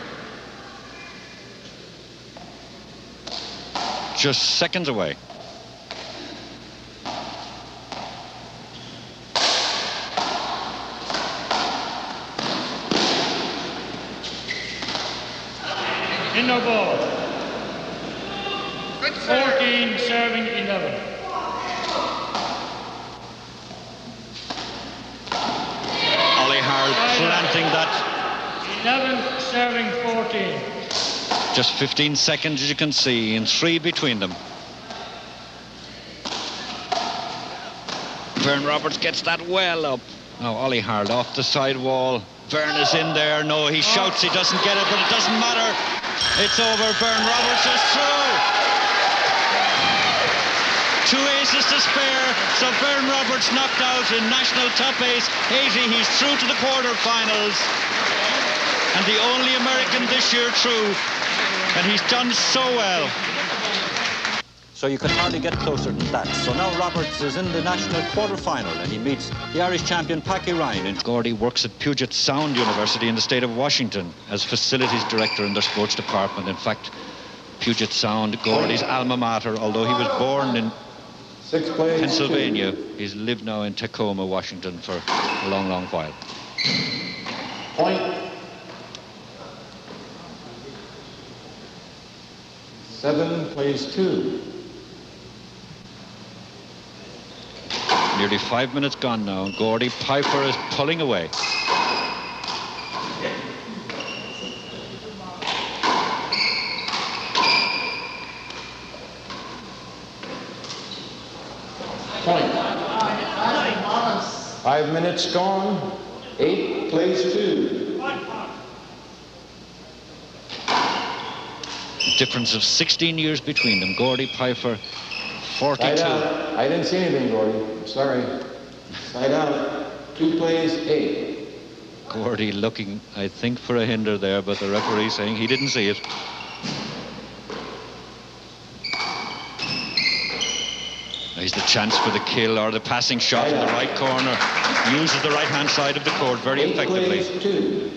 Speaker 4: Just seconds away.
Speaker 6: In the ball. 14 serving 11.
Speaker 4: Ollie Harald planting that.
Speaker 6: 11 serving 14.
Speaker 4: Just 15 seconds, as you can see, and 3 between them. Vern Roberts gets that well up. Now Ollie Harald off the side wall. Vern is in there. No, he shouts. He doesn't get it, but it doesn't matter. It's over. Vern Roberts is through. 2 aces to spare. So Vern Roberts knocked out in national top ace 80. He's through to the quarterfinals. And the only American this year through. And he's done so well.
Speaker 1: So you can hardly get closer than that. So now Roberts is in the national quarter-final and he meets the Irish champion Packy Ryan.
Speaker 4: Gordy works at Puget Sound University in the state of Washington as facilities director in their sports department. In fact, Puget Sound, Gordy's alma mater, although he was born in Pennsylvania, he's lived now in Tacoma, Washington for a long, long while.
Speaker 9: Point. 7 plays 2.
Speaker 4: Nearly 5 minutes gone now. Gordy Piper is pulling away.
Speaker 9: Point. 5 minutes gone. 8 plays 2.
Speaker 4: Difference of 16 years between them. Gordy Piper, 42.
Speaker 9: Side out. I didn't see anything, Gordy. I'm sorry. Side out. 2 plays, 8.
Speaker 4: Gordy looking, I think, for a hinder there, but the referee saying he didn't see it. Here's the chance for the kill or the passing shot in the right corner. Uses the right-hand side of the court very effectively.
Speaker 9: 8 plays, 2.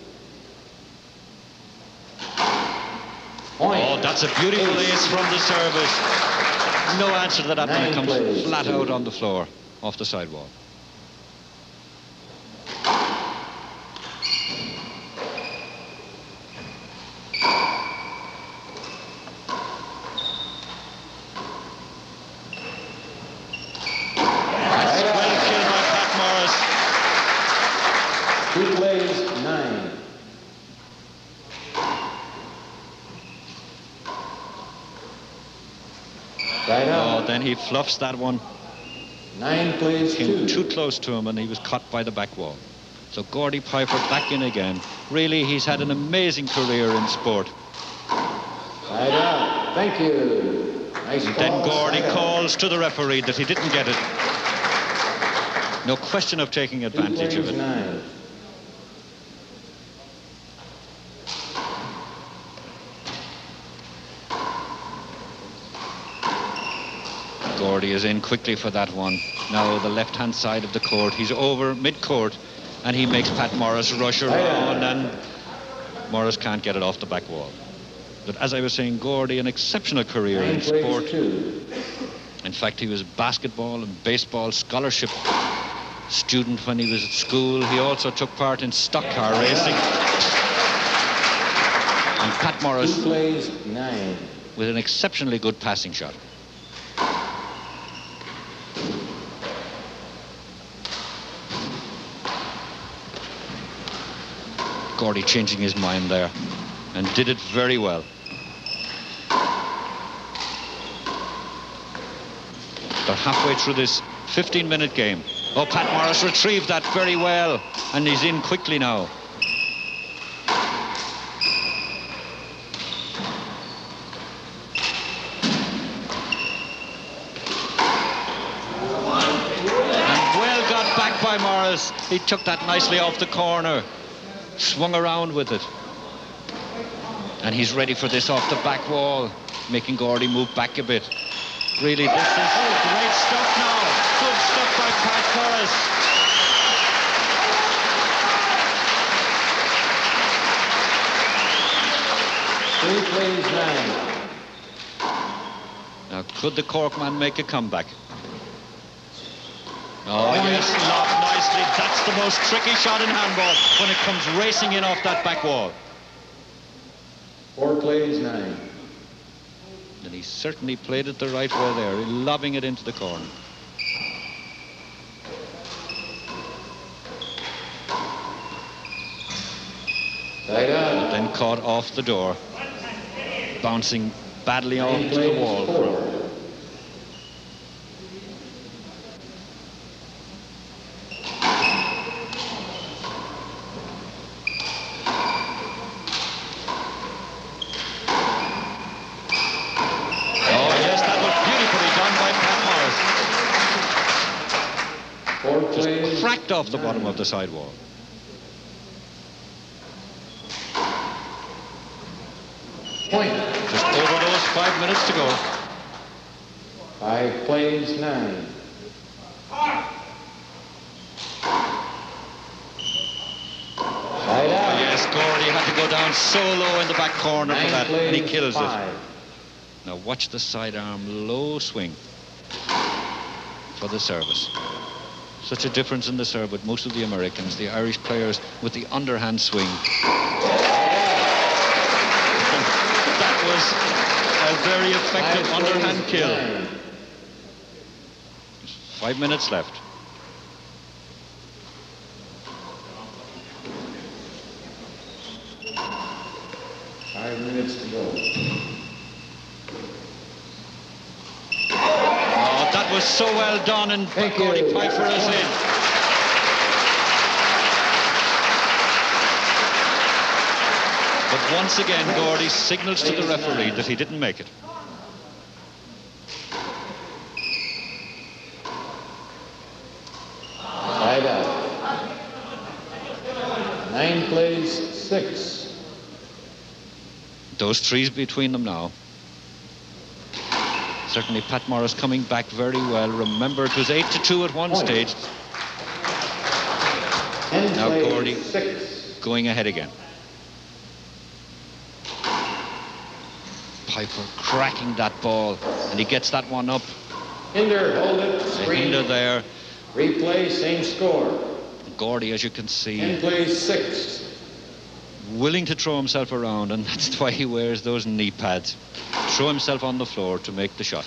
Speaker 9: Point.
Speaker 4: Oh, that's a beautiful ace from the service. No answer to that when it comes flat out on the floor, off the sidewall. That's well killed by Pat Morris.
Speaker 9: 2 plays, 9. Side out.
Speaker 4: Oh, then he fluffs that one.
Speaker 9: 9 plays,
Speaker 4: Came
Speaker 9: 2.
Speaker 4: too close to him and he was caught by the back wall. So Gordy Piper back in again. Really, he's had an amazing career in sport.
Speaker 9: Side out. Thank you. Nice
Speaker 4: And
Speaker 9: call.
Speaker 4: then Gordy
Speaker 9: Side out.
Speaker 4: calls to the referee that he didn't get it. No question of taking
Speaker 9: 2
Speaker 4: advantage of
Speaker 9: plays,
Speaker 4: it.
Speaker 9: 9.
Speaker 4: Gordy is in quickly for that one. Now the left-hand side of the court. He's over mid-court and he makes Pat Morris rush around and Morris can't get it off the back wall. But as I was saying, Gordy, an exceptional career
Speaker 9: 9
Speaker 4: in sport.
Speaker 9: plays, 2.
Speaker 4: In fact, he was a basketball and baseball scholarship student when he was at school. He also took part in stock car racing. And Pat
Speaker 9: 2
Speaker 4: Morris
Speaker 9: plays, 9.
Speaker 4: with an exceptionally good passing shot. Gordy changing his mind there and did it very well. They're halfway through this 15-minute game. Oh, Pat Morris retrieved that very well and he's in quickly now. And well got back by Morris. He took that nicely off the corner. Swung around with it. And he's ready for this off the back wall, making Gordy move back a bit. Really, this is great stuff now. Good stuff by Pat Morris.
Speaker 9: Three plays, 9.
Speaker 4: Now, could the Cork man make a comeback? Oh, yes, lobbed nicely. That's the most tricky shot in handball when it comes racing in off that back wall.
Speaker 9: 4 plays, 9.
Speaker 4: And he certainly played it the right way there, lobbing it into the corner.
Speaker 9: Side out.
Speaker 4: Then caught off the door, bouncing badly
Speaker 9: 9
Speaker 4: onto the
Speaker 9: plays,
Speaker 4: wall.
Speaker 9: 4.
Speaker 4: Oh, yes, that was beautifully done by Pat Morris.
Speaker 9: 4 plays,
Speaker 4: Cracked off the
Speaker 9: 9.
Speaker 4: bottom of the sidewall.
Speaker 9: Point.
Speaker 4: Just over those 5 minutes to go.
Speaker 9: 5 plays, 9. Side out.
Speaker 4: Yes, Gordy had to go down so low in the back corner for
Speaker 9: 9
Speaker 4: that, and he
Speaker 9: plays,
Speaker 4: kills
Speaker 9: 5.
Speaker 4: it. Now watch the sidearm low swing for the service. Such a difference in the serve with most of the Americans, the Irish players with the underhand swing. That was a very effective
Speaker 9: 5
Speaker 4: underhand
Speaker 9: plays,
Speaker 4: kill.
Speaker 9: 9.
Speaker 4: 5 minutes left.
Speaker 9: Five minutes to go.
Speaker 4: Oh, that was so well done, and
Speaker 9: Thank
Speaker 4: Gordy
Speaker 9: you.
Speaker 4: Piper is in. But Once again, Gordy signals to the referee that he didn't make it.
Speaker 9: Side out. 9 plays, 6.
Speaker 4: Those threes between them now. Certainly Pat Morris coming back very well. Remember, it was 8-2 at one stage. Now Gordy going ahead again. Piper cracking that ball, and he gets that one up.
Speaker 9: Hinder, hold it.
Speaker 4: The hinder there.
Speaker 9: Replay, same score.
Speaker 4: Gordy, as you can see,
Speaker 9: 10 plays, 6.
Speaker 4: willing to throw himself around, and that's why he wears those knee pads. Throw himself on the floor to make the shot.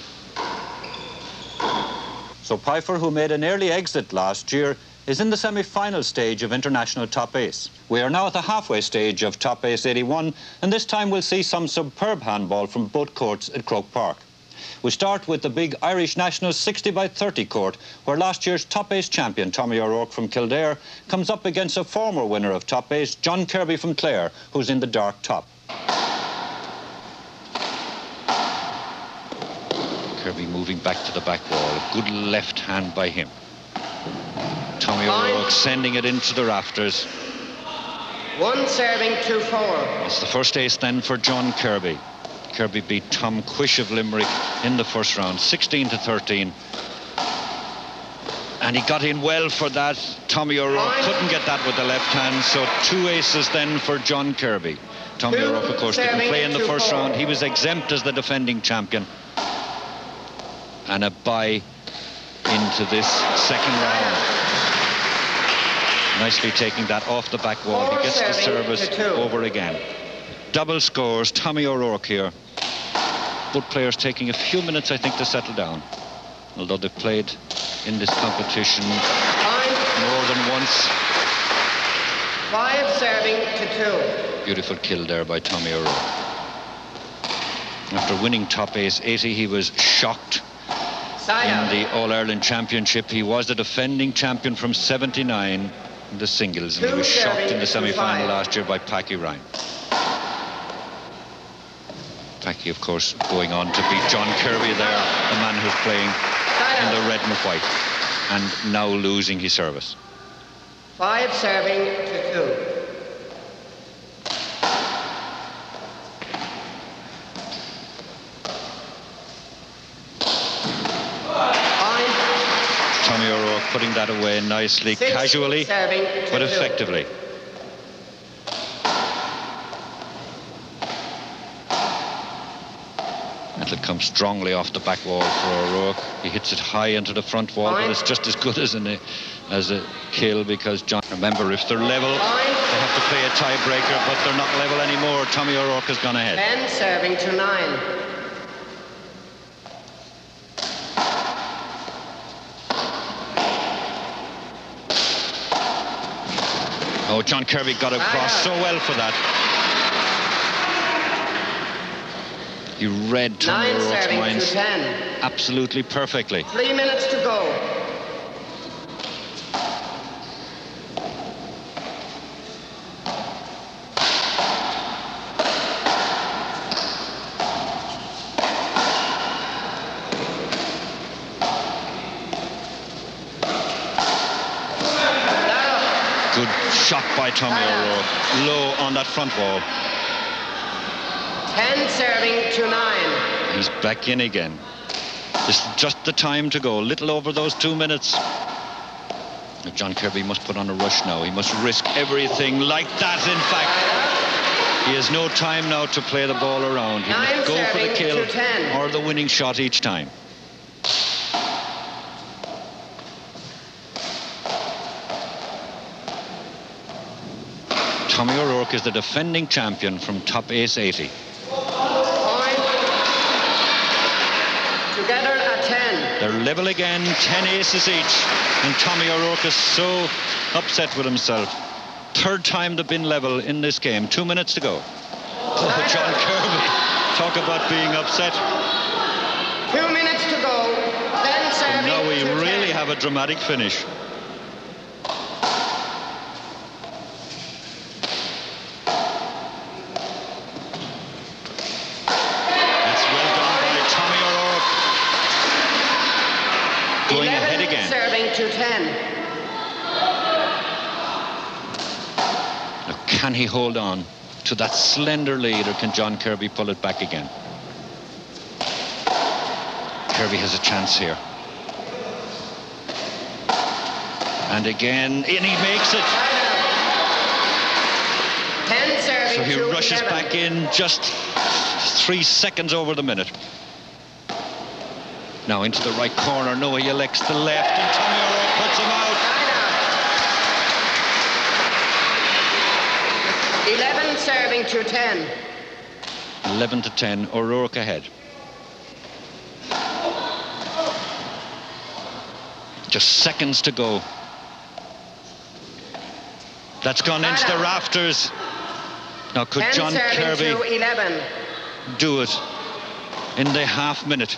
Speaker 1: So Piper, who made an early exit last year, is in the semi-final stage of International Top Ace. We are now at the halfway stage of Top Ace 81, and this time we'll see some superb handball from both courts at Croke Park. We start with the big Irish National 60-by-30 court, where last year's Top Ace champion, Tommy O'Rourke from Kildare, comes up against a former winner of Top Ace, John Kirby from Clare, who's in the dark top.
Speaker 4: Kirby moving back to the back wall. A good left hand by him. Tommy O'Rourke sending it into the rafters.
Speaker 3: 1 serving 2-4.
Speaker 4: It's the first ace then for John Kirby. Kirby beat Tom Quish of Limerick in the first round, 16-13. And he got in well for that. Tommy O'Rourke couldn't get that with the left hand, so 2 aces then for John Kirby. Tommy O'Rourke, of course, didn't play in the first round. He was exempt as the defending champion. And a bye into this second round. Nicely taking that off the back wall. He gets the service over again. Double scores, Tommy O'Rourke here. Both players taking a few minutes, I think, to settle down. Although they've played in this competition more than once.
Speaker 3: 5 serving to 2.
Speaker 4: Beautiful kill there by Tommy O'Rourke. After winning Top Ace 80, he was shocked in the All-Ireland Championship. He was the defending champion from 79 in the singles, and he was shocked in the semi-final last year by Packy Ryan. Packy, of course, going on to beat John Kirby there, the man who's playing in the red and white, and now losing his service.
Speaker 3: 5 serving to 2.
Speaker 4: Tommy O'Rourke putting that away nicely, casually, but effectively. It'll come strongly off the back wall for O'Rourke. He hits it high into the front wall, but it's just as good as a kill, because John, remember, if they're level, they have to play a tiebreaker, but they're not level anymore. Tommy O'Rourke has gone ahead.
Speaker 3: 10 serving to 9.
Speaker 4: Oh, John Kirby got across so well for that. He read Tommy O'Rourke's mind absolutely perfectly.
Speaker 3: 3 minutes to go.
Speaker 4: Good shot by Tommy O'Rourke, low on that front wall.
Speaker 3: 10 serving to 9.
Speaker 4: He's back in again. This is just the time to go. Little over those 2 minutes. John Kirby must put on a rush now. He must risk everything like that, in fact. He has no time now to play the ball around. He must go for the kill or the winning shot each time. Tommy O'Rourke is the defending champion from Top Ace 80.
Speaker 3: Together at 10.
Speaker 4: They're level again, 10 aces each, and Tommy O'Rourke is so upset with himself. Third time they've been level in this game. 2 minutes to go. Oh, John Kirby, talk about being upset.
Speaker 3: 2 minutes to go. Then serving.
Speaker 4: Now we really have a dramatic finish.
Speaker 3: 2-10.
Speaker 4: Now, can he hold on to that slender lead, or can John Kirby pull it back again? Kirby has a chance here. And again, and he makes it.
Speaker 3: 10 serving.
Speaker 4: So he
Speaker 3: 2-11.
Speaker 4: rushes back in just 3 seconds over the minute. Now into the right corner. No, he elects the left, and Tommy O'Rourke puts him out.
Speaker 3: 11 serving 2-10.
Speaker 4: 11-10, O'Rourke ahead. Just seconds to go. That's gone into the rafters. Now could John Kirby do it in the half minute?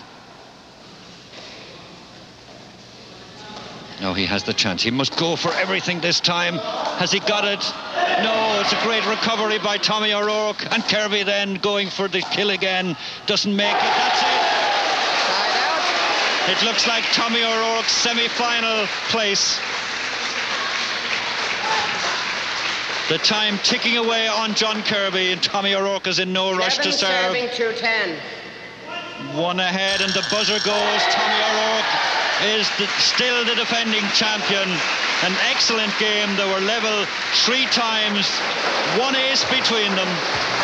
Speaker 4: No, he has the chance. He must go for everything this time. Has he got it? No, it's a great recovery by Tommy O'Rourke. And Kirby then going for the kill again. Doesn't make it. That's it. It looks like Tommy O'Rourke's semi-final place. The time ticking away on John Kirby, and Tommy O'Rourke is in no rush to serve.
Speaker 3: 11 serving 2-10.
Speaker 4: One ahead, and the buzzer goes. Tommy O'Rourke is still the defending champion. An excellent game. They were level 3 times. 1 ace between them.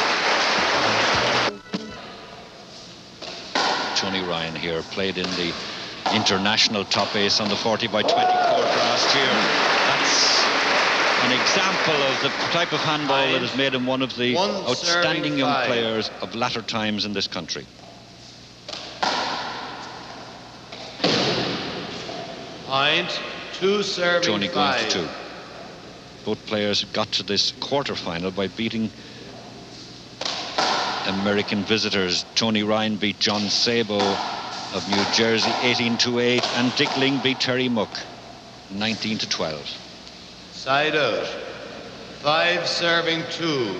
Speaker 4: Tony Ryan here played in the international top ace on the 40 by 20 court last year. That's an example of the type of handball that has made him one of the outstanding young players of latter times in this country.
Speaker 10: Point, 2 serving
Speaker 4: Tony
Speaker 10: 5.
Speaker 4: going for 2. Both players got to this quarter-final by beating American visitors. Tony Ryan beat John Sabo of New Jersey 18-8, and Dick Ling beat Terry Muck 19-12.
Speaker 10: Side out. 5 serving 2.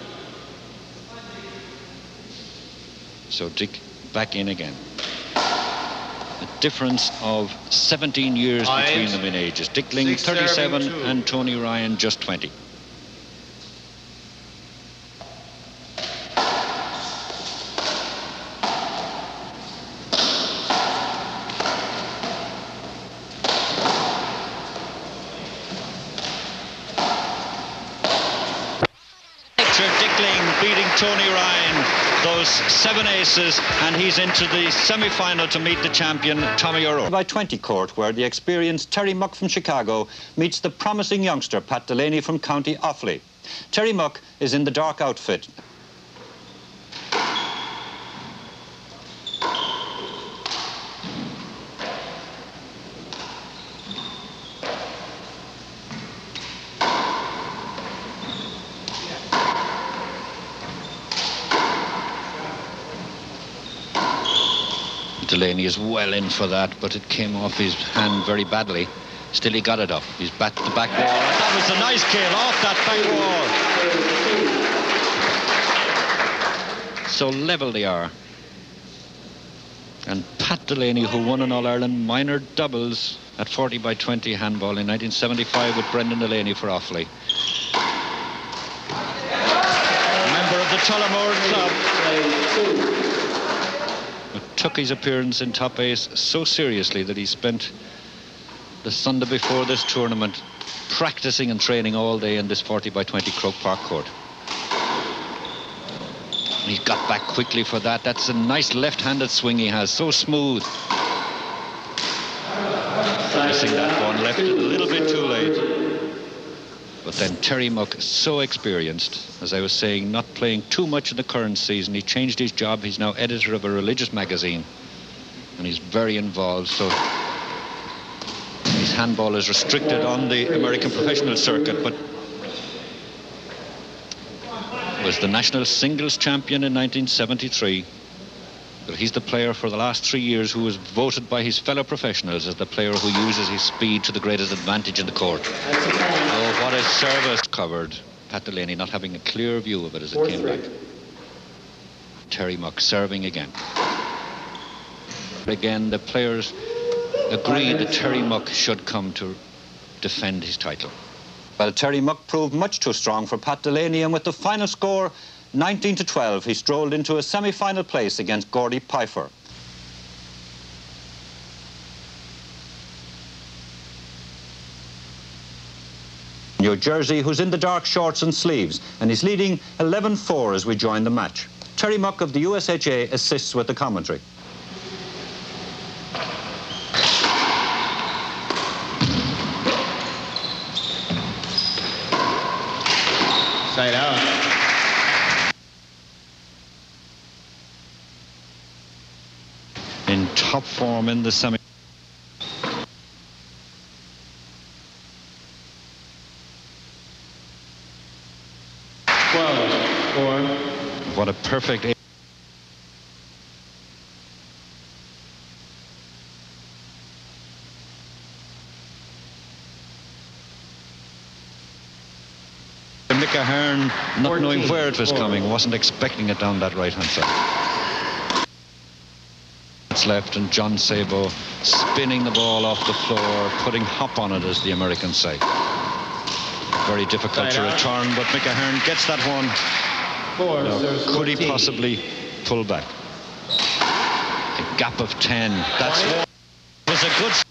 Speaker 4: So Dick back in again. A difference of 17 years between them in ages. Dick Ling 37 and Tony Ryan just 20. Beating Tony Ryan, those 7 aces, and he's into the semi-final to meet the champion, Tommy O'Rourke.
Speaker 1: By 20 court, where the experienced Terry Muck from Chicago meets the promising youngster Pat Delaney from County Offaly. Terry Muck is in the dark outfit.
Speaker 4: Delaney is well in for that, but it came off his hand very badly. Still, he got it up. He's back to the back wall. That was a nice kill off that back wall. So level they are. And Pat Delaney, who won an All-Ireland minor doubles at 40 by 20 handball in 1975 with Brendan Delaney for Offaly. Member of the Tullamore Club. Took his appearance in top ace so seriously that he spent the Sunday before this tournament practicing and training all day in this 40 by 20 Croke Park court. And he got back quickly for that. That's a nice left-handed swing he has, so smooth. Missing that one, left it a little bit too late. But then Terry Muck, so experienced, as I was saying, not playing too much in the current season. He changed his job. He's now editor of a religious magazine, and he's very involved. So his handball is restricted on the American professional circuit, but was the national singles champion in 1973. But he's the player for the last 3 years who was voted by his fellow professionals as the player who uses his speed to the greatest advantage in the court. Oh, what a service covered. Pat Delaney not having a clear view of it as it came back. Terry Muck serving again. Again, the players agree that Terry Muck should come to defend his title.
Speaker 1: Well, Terry Muck proved much too strong for Pat Delaney, and with the final score 19-12, he strolled into a semi-final place against Gordie Pifer. New Jersey, who's in the dark shorts and sleeves, and he's leading 11-4 as we join the match. Terry Muck of the USHA assists with the commentary.
Speaker 9: Side out.
Speaker 4: In top form in the semi. What a perfect. Mick Ahern, not knowing where it was coming, wasn't expecting it down that right-hand side. It's left, and John Sabo spinning the ball off the floor, putting hop on it, as the Americans say. Very difficult to return, but Mick Ahern gets that one. Now, could he possibly pull back? A gap of 10. That's one. It was a good.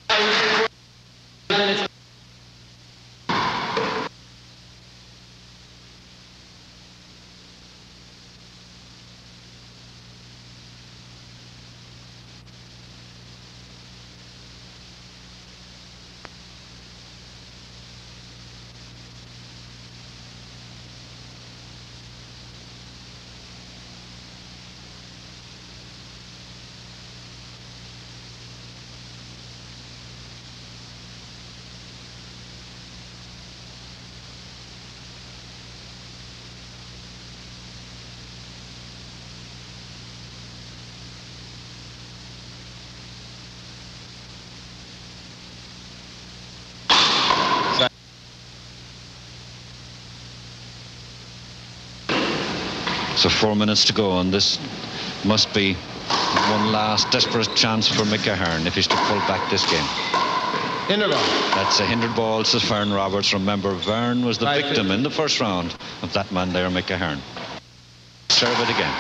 Speaker 4: So 4 minutes to go, and this must be one last desperate chance for Mick Ahern if he's to pull back this game.
Speaker 9: Hinder ball.
Speaker 4: That's a hindered ball, says Vern Roberts. Remember, Vern was the victim in the first round of that man there, Mick Ahern. Serve it again.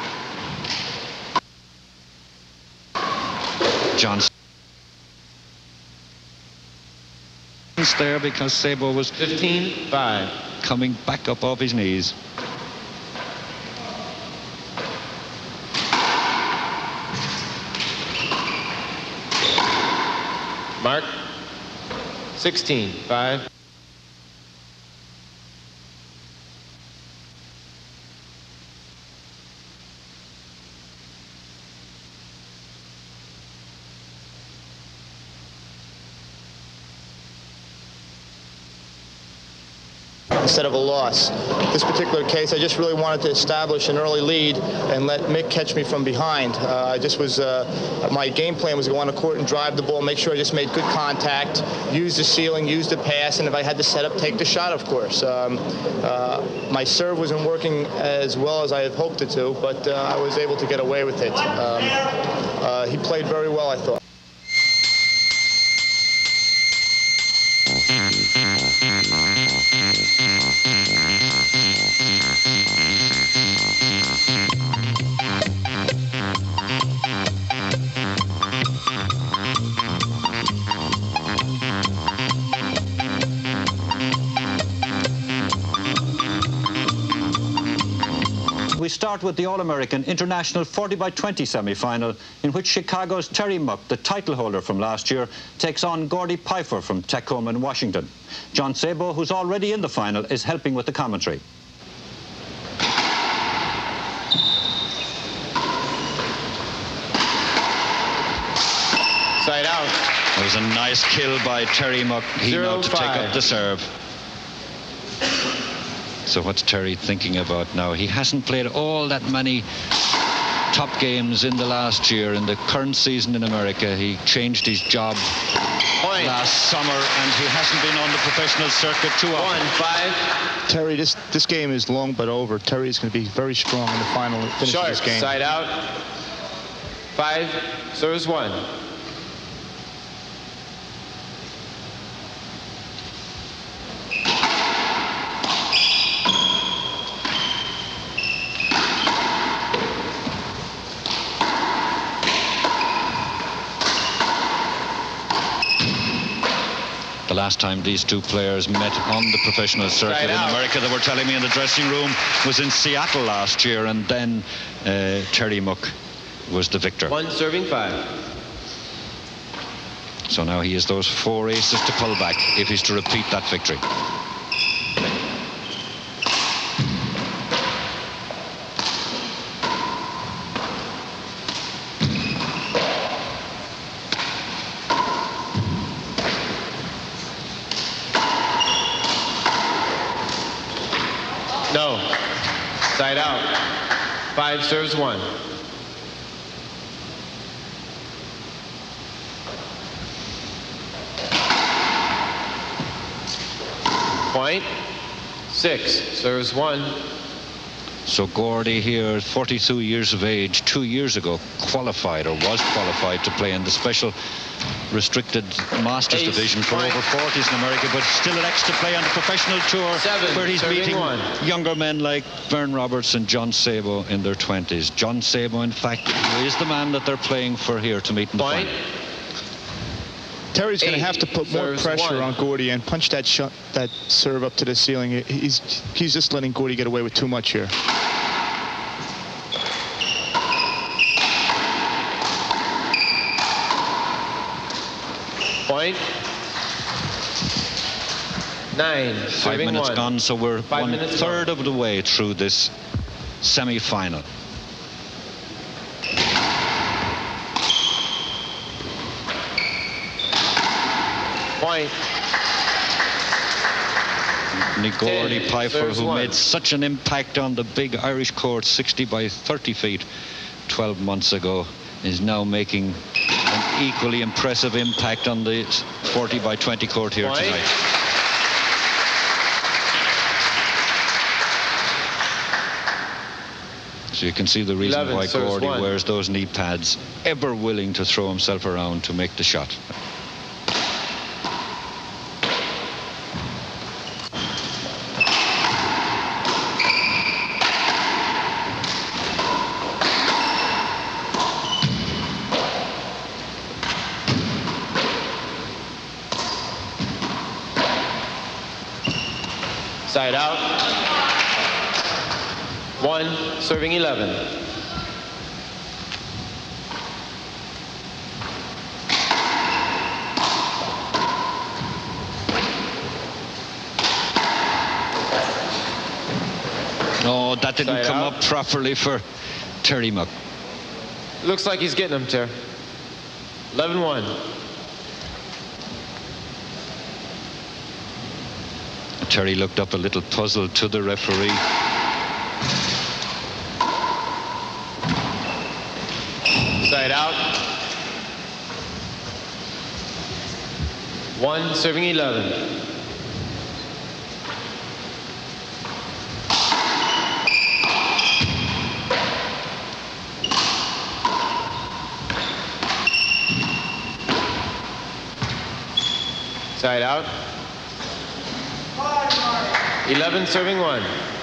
Speaker 4: Johnson. There because Sabo was
Speaker 9: 15-5
Speaker 4: coming back up off his knees.
Speaker 9: Mark, 16-5.
Speaker 5: Instead of a loss. This particular case, I just really wanted to establish an early lead and let Mick catch me from behind. I just was, my game plan was to go on the court and drive the ball, make sure I just made good contact, use the ceiling, use the pass, and if I had to set up, take the shot, of course. My serve wasn't working as well as I had hoped it to, but I was able to get away with it. He played very well, I thought.
Speaker 1: We start with the All-American International 40x20 semi-final, in which Chicago's Terry Muck, the title holder from last year, takes on Gordie Pifer from Tacoma in Washington. John Sabo, who's already in the final, is helping with the commentary.
Speaker 9: Side out.
Speaker 4: It was a nice kill by Terry Muck. He now to take up the serve. So what's Terry thinking about now? He hasn't played all that many top games in the last year. In the current season in America, he changed his job last summer, and he hasn't been on the professional circuit too often.
Speaker 9: 1-5.
Speaker 5: Terry, this game is long but over. Terry is going to be very strong in the final finish of this game.
Speaker 9: Side out. 5, serves 1.
Speaker 4: last time these two players met on the professional circuit in America, they were telling me in the dressing room, was in Seattle last year, and then Terry Muck was the victor.
Speaker 9: 1 serving 5.
Speaker 4: So now he has those 4 aces to pull back if he's to repeat that victory.
Speaker 9: No. Side out. 5 serves 1. Point. 6 serves 1.
Speaker 4: So Gordy here, 42 years of age, 2 years ago qualified, or was qualified, to play in the special restricted Masters division for over 40s in America, but still elects to play on the professional tour, where he's meeting younger men like Vern Roberts and John Sabo in their 20s. John Sabo, in fact, is the man that they're playing for here to meet in the final.
Speaker 5: Terry's going to have to put more pressure on Gordy and punch that shot, that serve up to the ceiling. He's just letting Gordy get away with too much here.
Speaker 9: Point. 9.
Speaker 4: 5 minutes gone, so we're 1/3 of the way through this semi-final.
Speaker 9: Point.
Speaker 4: Nick Gordy Pfeiffer, who made such an impact on the big Irish court, 60 by 30 feet 12 months ago, is now making an equally impressive impact on the 40 by 20 court here tonight. So you can see the reason why Gordy wears those knee pads, ever willing to throw himself around to make the shot.
Speaker 9: Side out. 1 serving 11.
Speaker 4: No, that didn't come up properly for Terry Muck.
Speaker 9: Looks like he's getting him, Ter. 11-1.
Speaker 4: Terry looked up a little puzzled to the referee.
Speaker 9: Side out. 1 serving 11. Side out. 11 serving 1.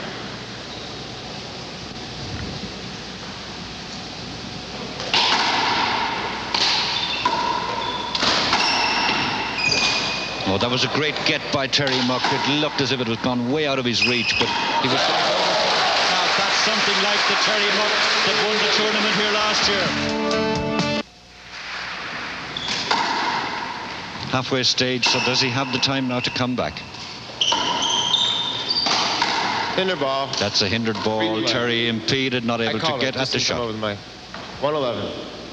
Speaker 4: Oh, that was a great get by Terry Muck. It looked as if it was gone way out of his reach, but he was... Now, that's something like the Terry Muck that won the tournament here last year. Halfway stage, so does he have the time now to come back?
Speaker 9: Hinder ball.
Speaker 4: That's a hindered ball. Terry impeded, not able to get at the shot.
Speaker 9: Over the mic. 111.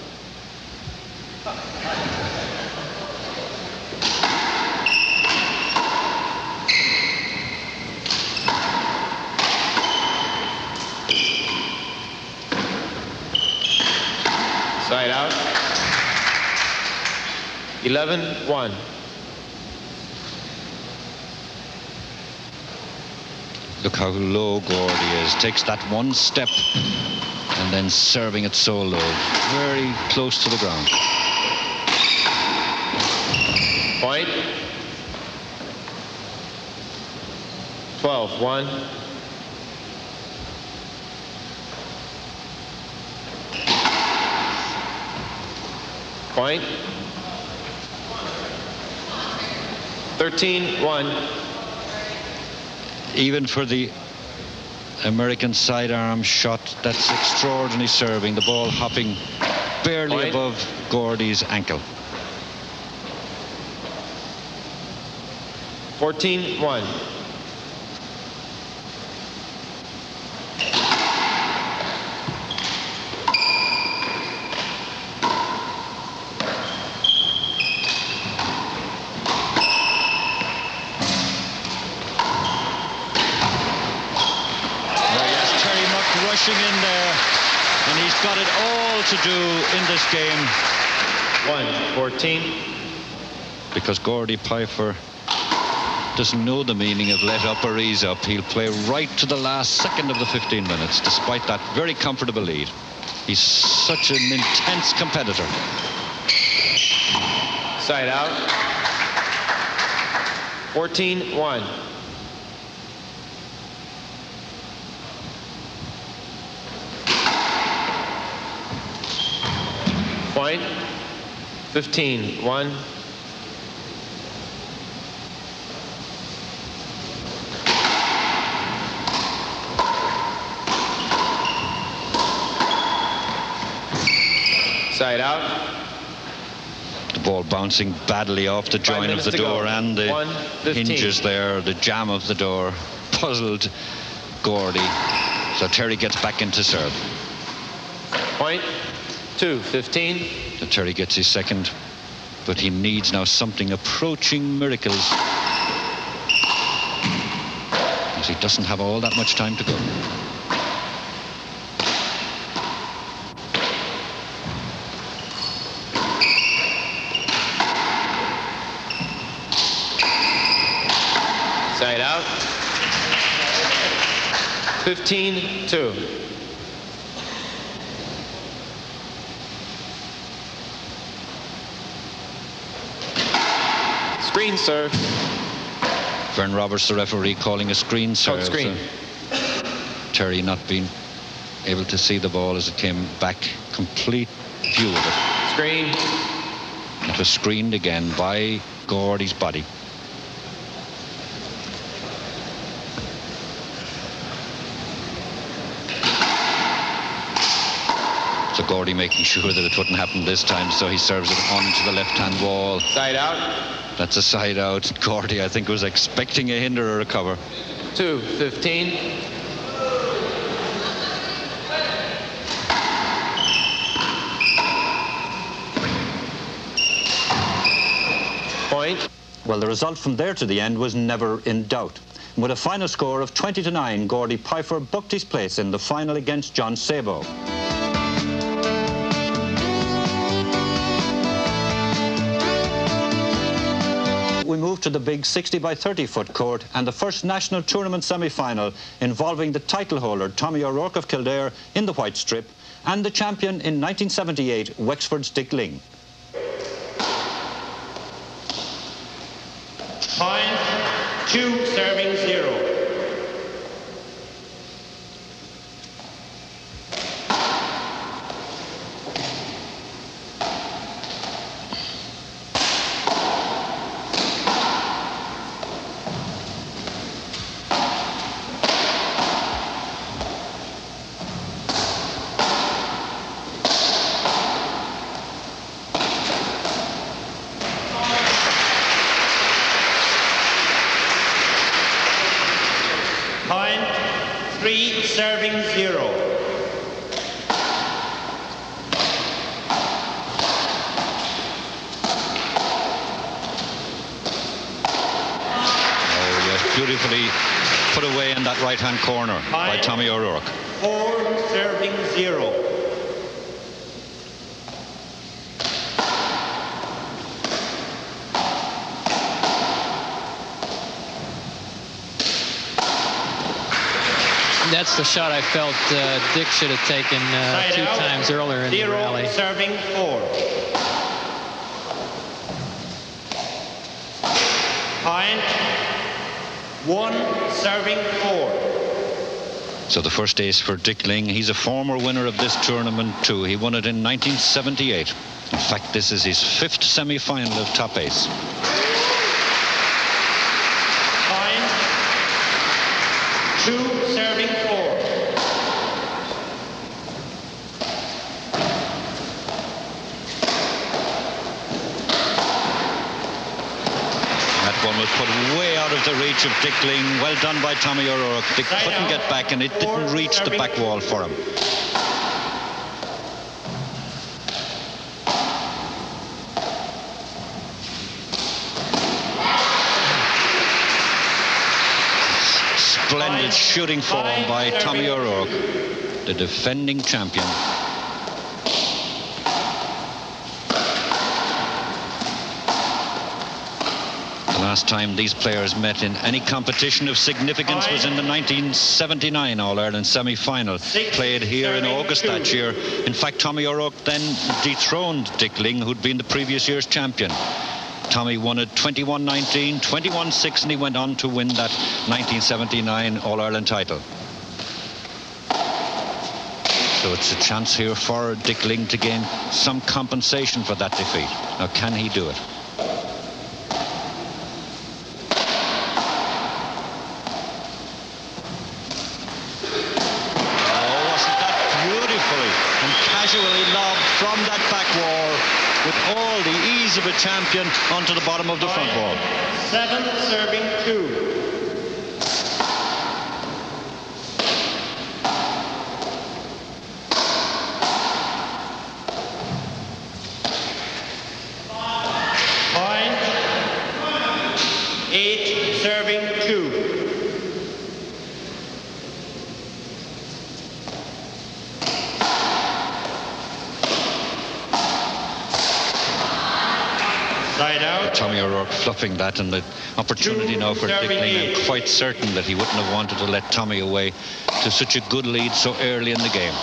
Speaker 9: Side out. 11-1.
Speaker 4: Look how low Gordy is. Takes that one step and then serving it so low. Very close to the ground.
Speaker 9: Point. 12-1. Point. 13-1.
Speaker 4: Even for the American sidearm shot, that's extraordinary serving. The ball hopping barely above Gordy's ankle.
Speaker 9: 14-1.
Speaker 4: Rushing in there, and he's got it all to do in this game.
Speaker 9: 1-14.
Speaker 4: Because Gordy Pfeiffer doesn't know the meaning of let up or ease up. He'll play right to the last second of the 15 minutes, despite that very comfortable lead. He's such an intense competitor.
Speaker 9: Side out. 14-1. Point. 15-1. Side out.
Speaker 4: The ball bouncing badly off the join of the door and the hinges there, the jam of the door puzzled Gordy. So Terry gets back into serve.
Speaker 9: Point. 2-15.
Speaker 4: So Terry gets his second, but he needs now something approaching miracles, as he doesn't have all that much time to go.
Speaker 9: Side out. 15-2. Screen serve.
Speaker 4: Vern Roberts, the referee, calling a screen serve.
Speaker 9: Screen.
Speaker 4: So Terry not being able to see the ball as it came back. Complete view of it.
Speaker 9: Screen.
Speaker 4: It was screened again by Gordy's body. So Gordy making sure that it wouldn't happen this time, so he serves it onto the left-hand wall.
Speaker 9: Side out.
Speaker 4: That's a side out. Gordy, I think, was expecting a hinder or a cover.
Speaker 9: 2-15. Point.
Speaker 1: Well, the result from there to the end was never in doubt. With a final score of 20-9, Gordy Pfeiffer booked his place in the final against John Sabo. We move to the big 60-by-30-foot court and the first national tournament semi-final involving the title holder Tommy O'Rourke of Kildare in the white strip and the champion in 1978 Wexford's Dick Ling.
Speaker 6: Point. 2 serving 0. Point. 3 serving 0.
Speaker 4: Beautifully put away in that right-hand corner by Tommy O'Rourke.
Speaker 6: 4 serving 0.
Speaker 7: That's the shot I felt Dick should have taken 2 times earlier in the rally.
Speaker 6: Serving 4. Point. 1 serving 4.
Speaker 4: So the first ace for Dick Ling. He's a former winner of this tournament too. He won it in 1978. In fact, this is his 5th semi-final of top ace.
Speaker 6: 2 serving 4.
Speaker 4: That one was put way out of the reach of Dick Ling. Well done by Tommy O'Rourke. Dick couldn't get back, and it didn't reach the back wall for him. Splendid shooting form by Tommy O'Rourke, the defending champion. The last time these players met in any competition of significance was in the 1979 All-Ireland semi-final, played here in August that year. In fact, Tommy O'Rourke then dethroned Dick Ling, who'd been the previous year's champion. Tommy won it 21-19, 21-6, and he went on to win that 1979 All-Ireland title. So it's a chance here for Dick Ling to gain some compensation for that defeat. Now, can he do it? Oh, wasn't that beautifully and casually lobbed from that back wall, with all the ease of a champion onto the bottom of the front wall.
Speaker 6: 7 serving 2. Point. 8 serving 2. Side out.
Speaker 4: Tommy O'Rourke fluffing that, and the opportunity now for Dick Ling. I'm quite certain that he wouldn't have wanted to let Tommy away to such a good lead so early in the game.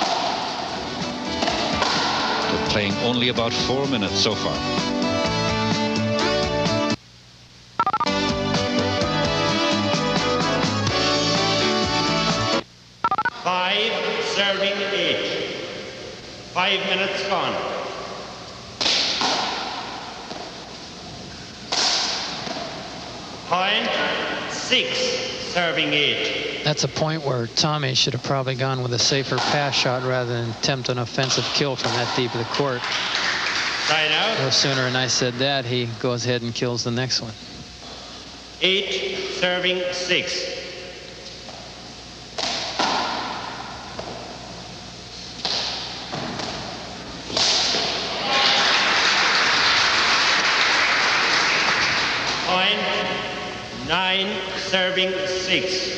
Speaker 4: They're playing only about 4 minutes so far.
Speaker 6: Serving 8. 5 minutes gone. Point. 6 serving 8.
Speaker 7: That's a point where Tommy should have probably gone with a safer pass shot rather than attempt an offensive kill from that deep of the court.
Speaker 6: Side out.
Speaker 7: No sooner than I said that, he goes ahead and kills the next one.
Speaker 6: 8 serving 6. Point. 9 serving 6.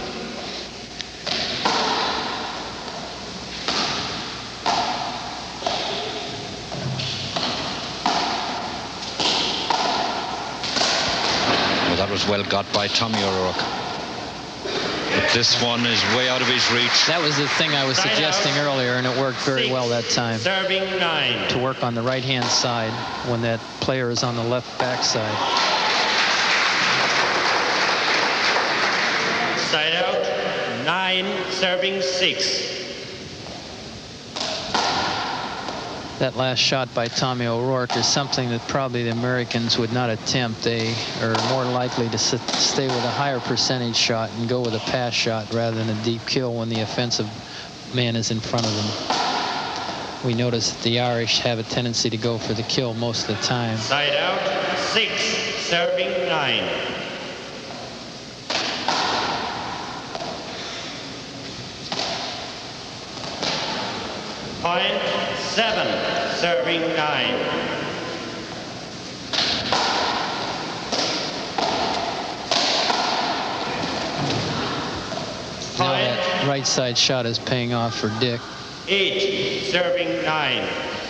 Speaker 4: That was well got by Tommy O'Rourke. But this one is way out of his reach.
Speaker 7: That was the thing I was suggesting earlier, and it worked very well that time.
Speaker 6: Serving 9.
Speaker 7: To work on the right-hand side when that player is on the left backside.
Speaker 6: Side out. 9 serving 6.
Speaker 7: That last shot by Tommy O'Rourke is something that probably the Americans would not attempt. They are more likely to stay with a higher percentage shot and go with a pass shot rather than a deep kill when the offensive man is in front of them. We notice that the Irish have a tendency to go for the kill most of the time.
Speaker 6: Side out. 6 serving 9. Point. 7 serving 9.
Speaker 7: Now that right side shot is paying off for Dick.
Speaker 6: 8 serving 9.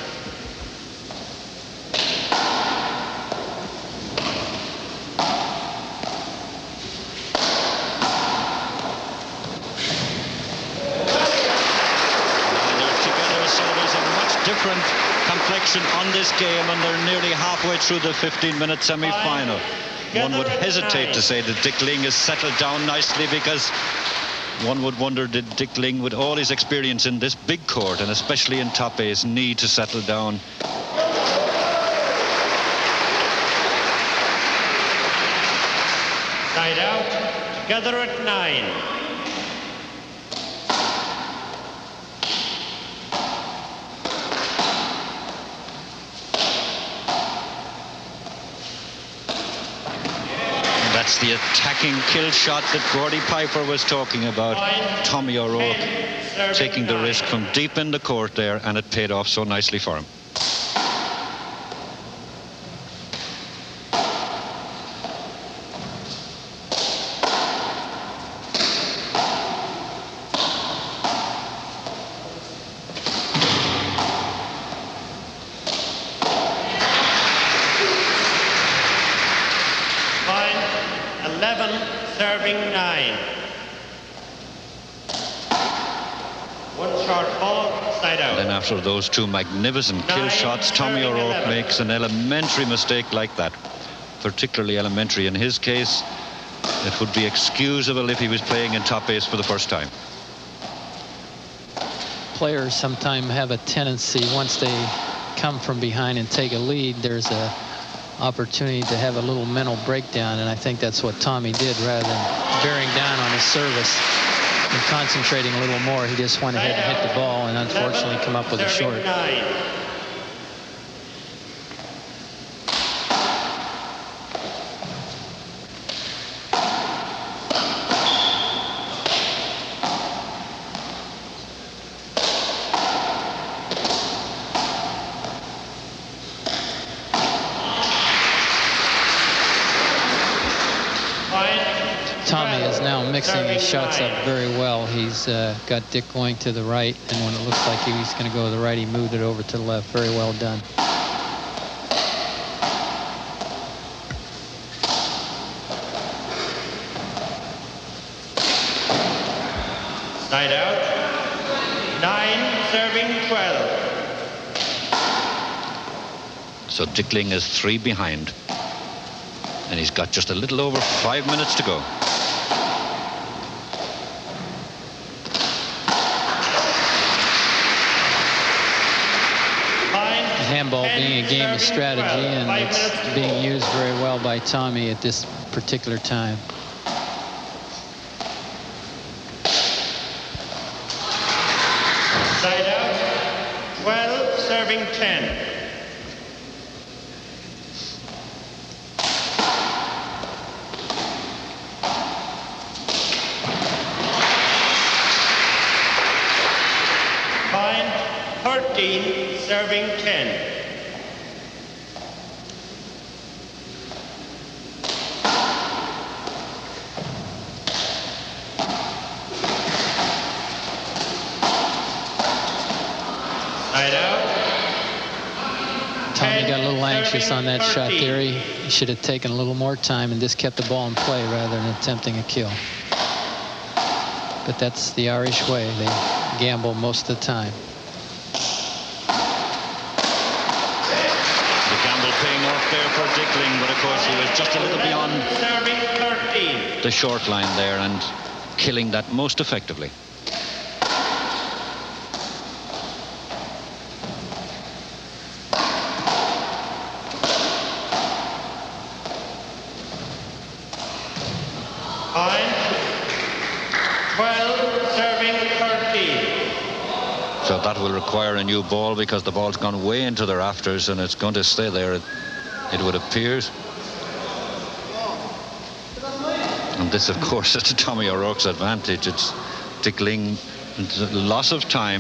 Speaker 4: Different complexion on this game, and they're nearly halfway through the 15-minute semi-final. One would hesitate to say that Dick Ling has settled down nicely, because one would wonder, did Dick Ling, with all his experience in this big court and especially in top A's, need to settle down?
Speaker 6: Side out. Together at 9.
Speaker 4: That's the attacking kill shot that Gordy Piper was talking about. Tommy O'Rourke taking the risk from deep in the court there, and it paid off so nicely for him.
Speaker 6: Serving 9. One short ball, side out.
Speaker 4: And then after those two magnificent kill shots, Tommy O'Rourke makes an elementary mistake like that. Particularly elementary in his case. It would be excusable if he was playing in top ace for the first time.
Speaker 7: Players sometimes have a tendency, once they come from behind and take a lead, there's a opportunity to have a little mental breakdown, and I think that's what Tommy did. Rather than bearing down on his service and concentrating a little more, he just went ahead and hit the ball and unfortunately come up with a short. Tommy is now mixing his shots up very well. He's got Dick going to the right, and when it looks like he's going to go to the right, he moved it over to the left. Very well done.
Speaker 6: Side out. 9 serving 12.
Speaker 4: So Dickling is 3 behind. And he's got just a little over 5 minutes to go.
Speaker 7: Handball being a game of strategy, and it's being used very well by Tommy at this particular time.
Speaker 6: Side out. 12 serving 10. Point 13 serving 10.
Speaker 7: Tommy got a little anxious on that shot there. He should have taken a little more time and just kept the ball in play rather than attempting a kill. But that's the Irish way. They gamble most of the time.
Speaker 4: The gamble paying off there for Dickling, but of course he was just a little beyond the short line there and killing that most effectively. So that will require a new ball because the ball's gone way into the rafters and it's going to stay there, it would appear. And this, of course, is to Tommy O'Rourke's advantage. It's Dickling, it's a loss of time.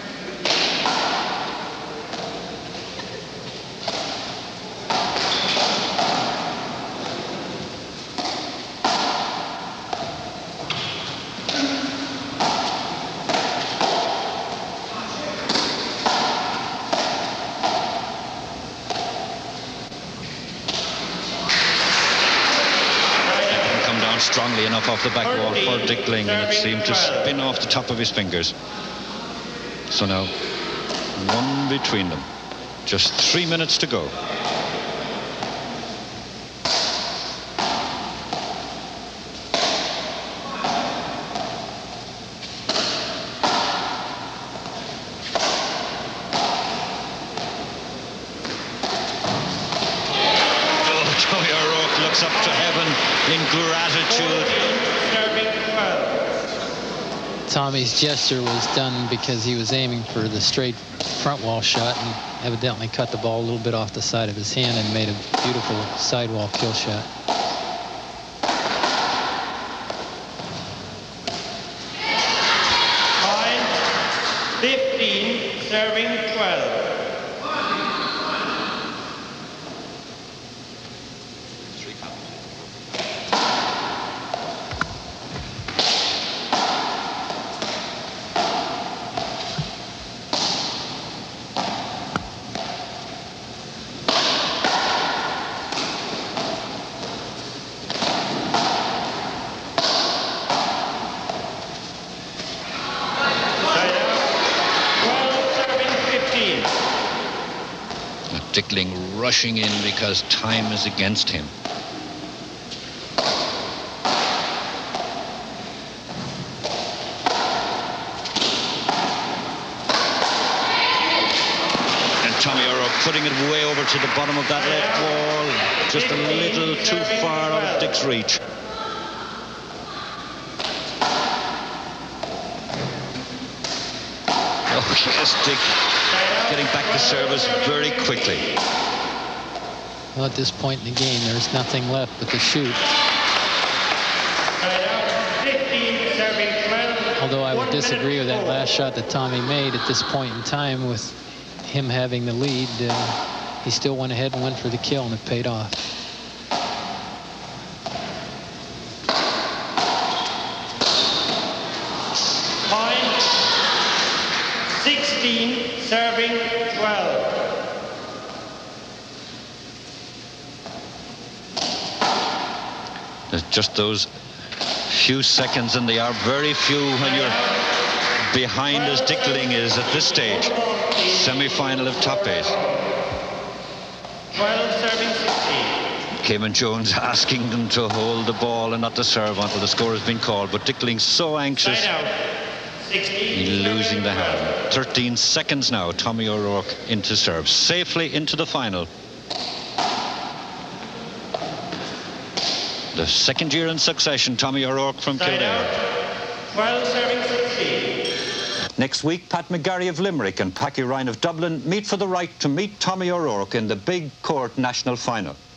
Speaker 4: Strongly enough off the back wall for Dickling, and it seemed to spin off the top of his fingers. So now, one between them. Just 3 minutes to go. Looks up to heaven in gratitude.
Speaker 7: Tommy's gesture was done because he was aiming for the straight front wall shot and evidently cut the ball a little bit off the side of his hand and made a beautiful sidewall kill shot.
Speaker 6: serving 12.
Speaker 4: Dickling rushing in because time is against him. And Tommy O'Rourke putting it way over to the bottom of that left wall, just a little too far out of Dick's reach. Oh yes, Dick getting back to service very quickly.
Speaker 7: Well, at this point in the game, there's nothing left but to shoot. Although I would disagree with that last shot that Tommy made at this point in time with him having the lead. He still went ahead and went for the kill, and it paid off.
Speaker 6: Point 16, serving 12.
Speaker 4: There's just those few seconds, and they are very few when you're behind as Dickling is at this stage. Semi-final of top 8.
Speaker 6: 12 serving 16.
Speaker 4: Cayman Jones asking them to hold the ball and not to serve until the score has been called, but Dickling's so anxious. He's losing the hand. 13 seconds now. Tommy O'Rourke into serve, safely into the final. The second year in succession, Tommy O'Rourke from Kildare.
Speaker 6: 12 serving 16.
Speaker 1: Next week, Pat McGarry of Limerick and Packy Ryan of Dublin meet for the right to meet Tommy O'Rourke in the Big Court National Final.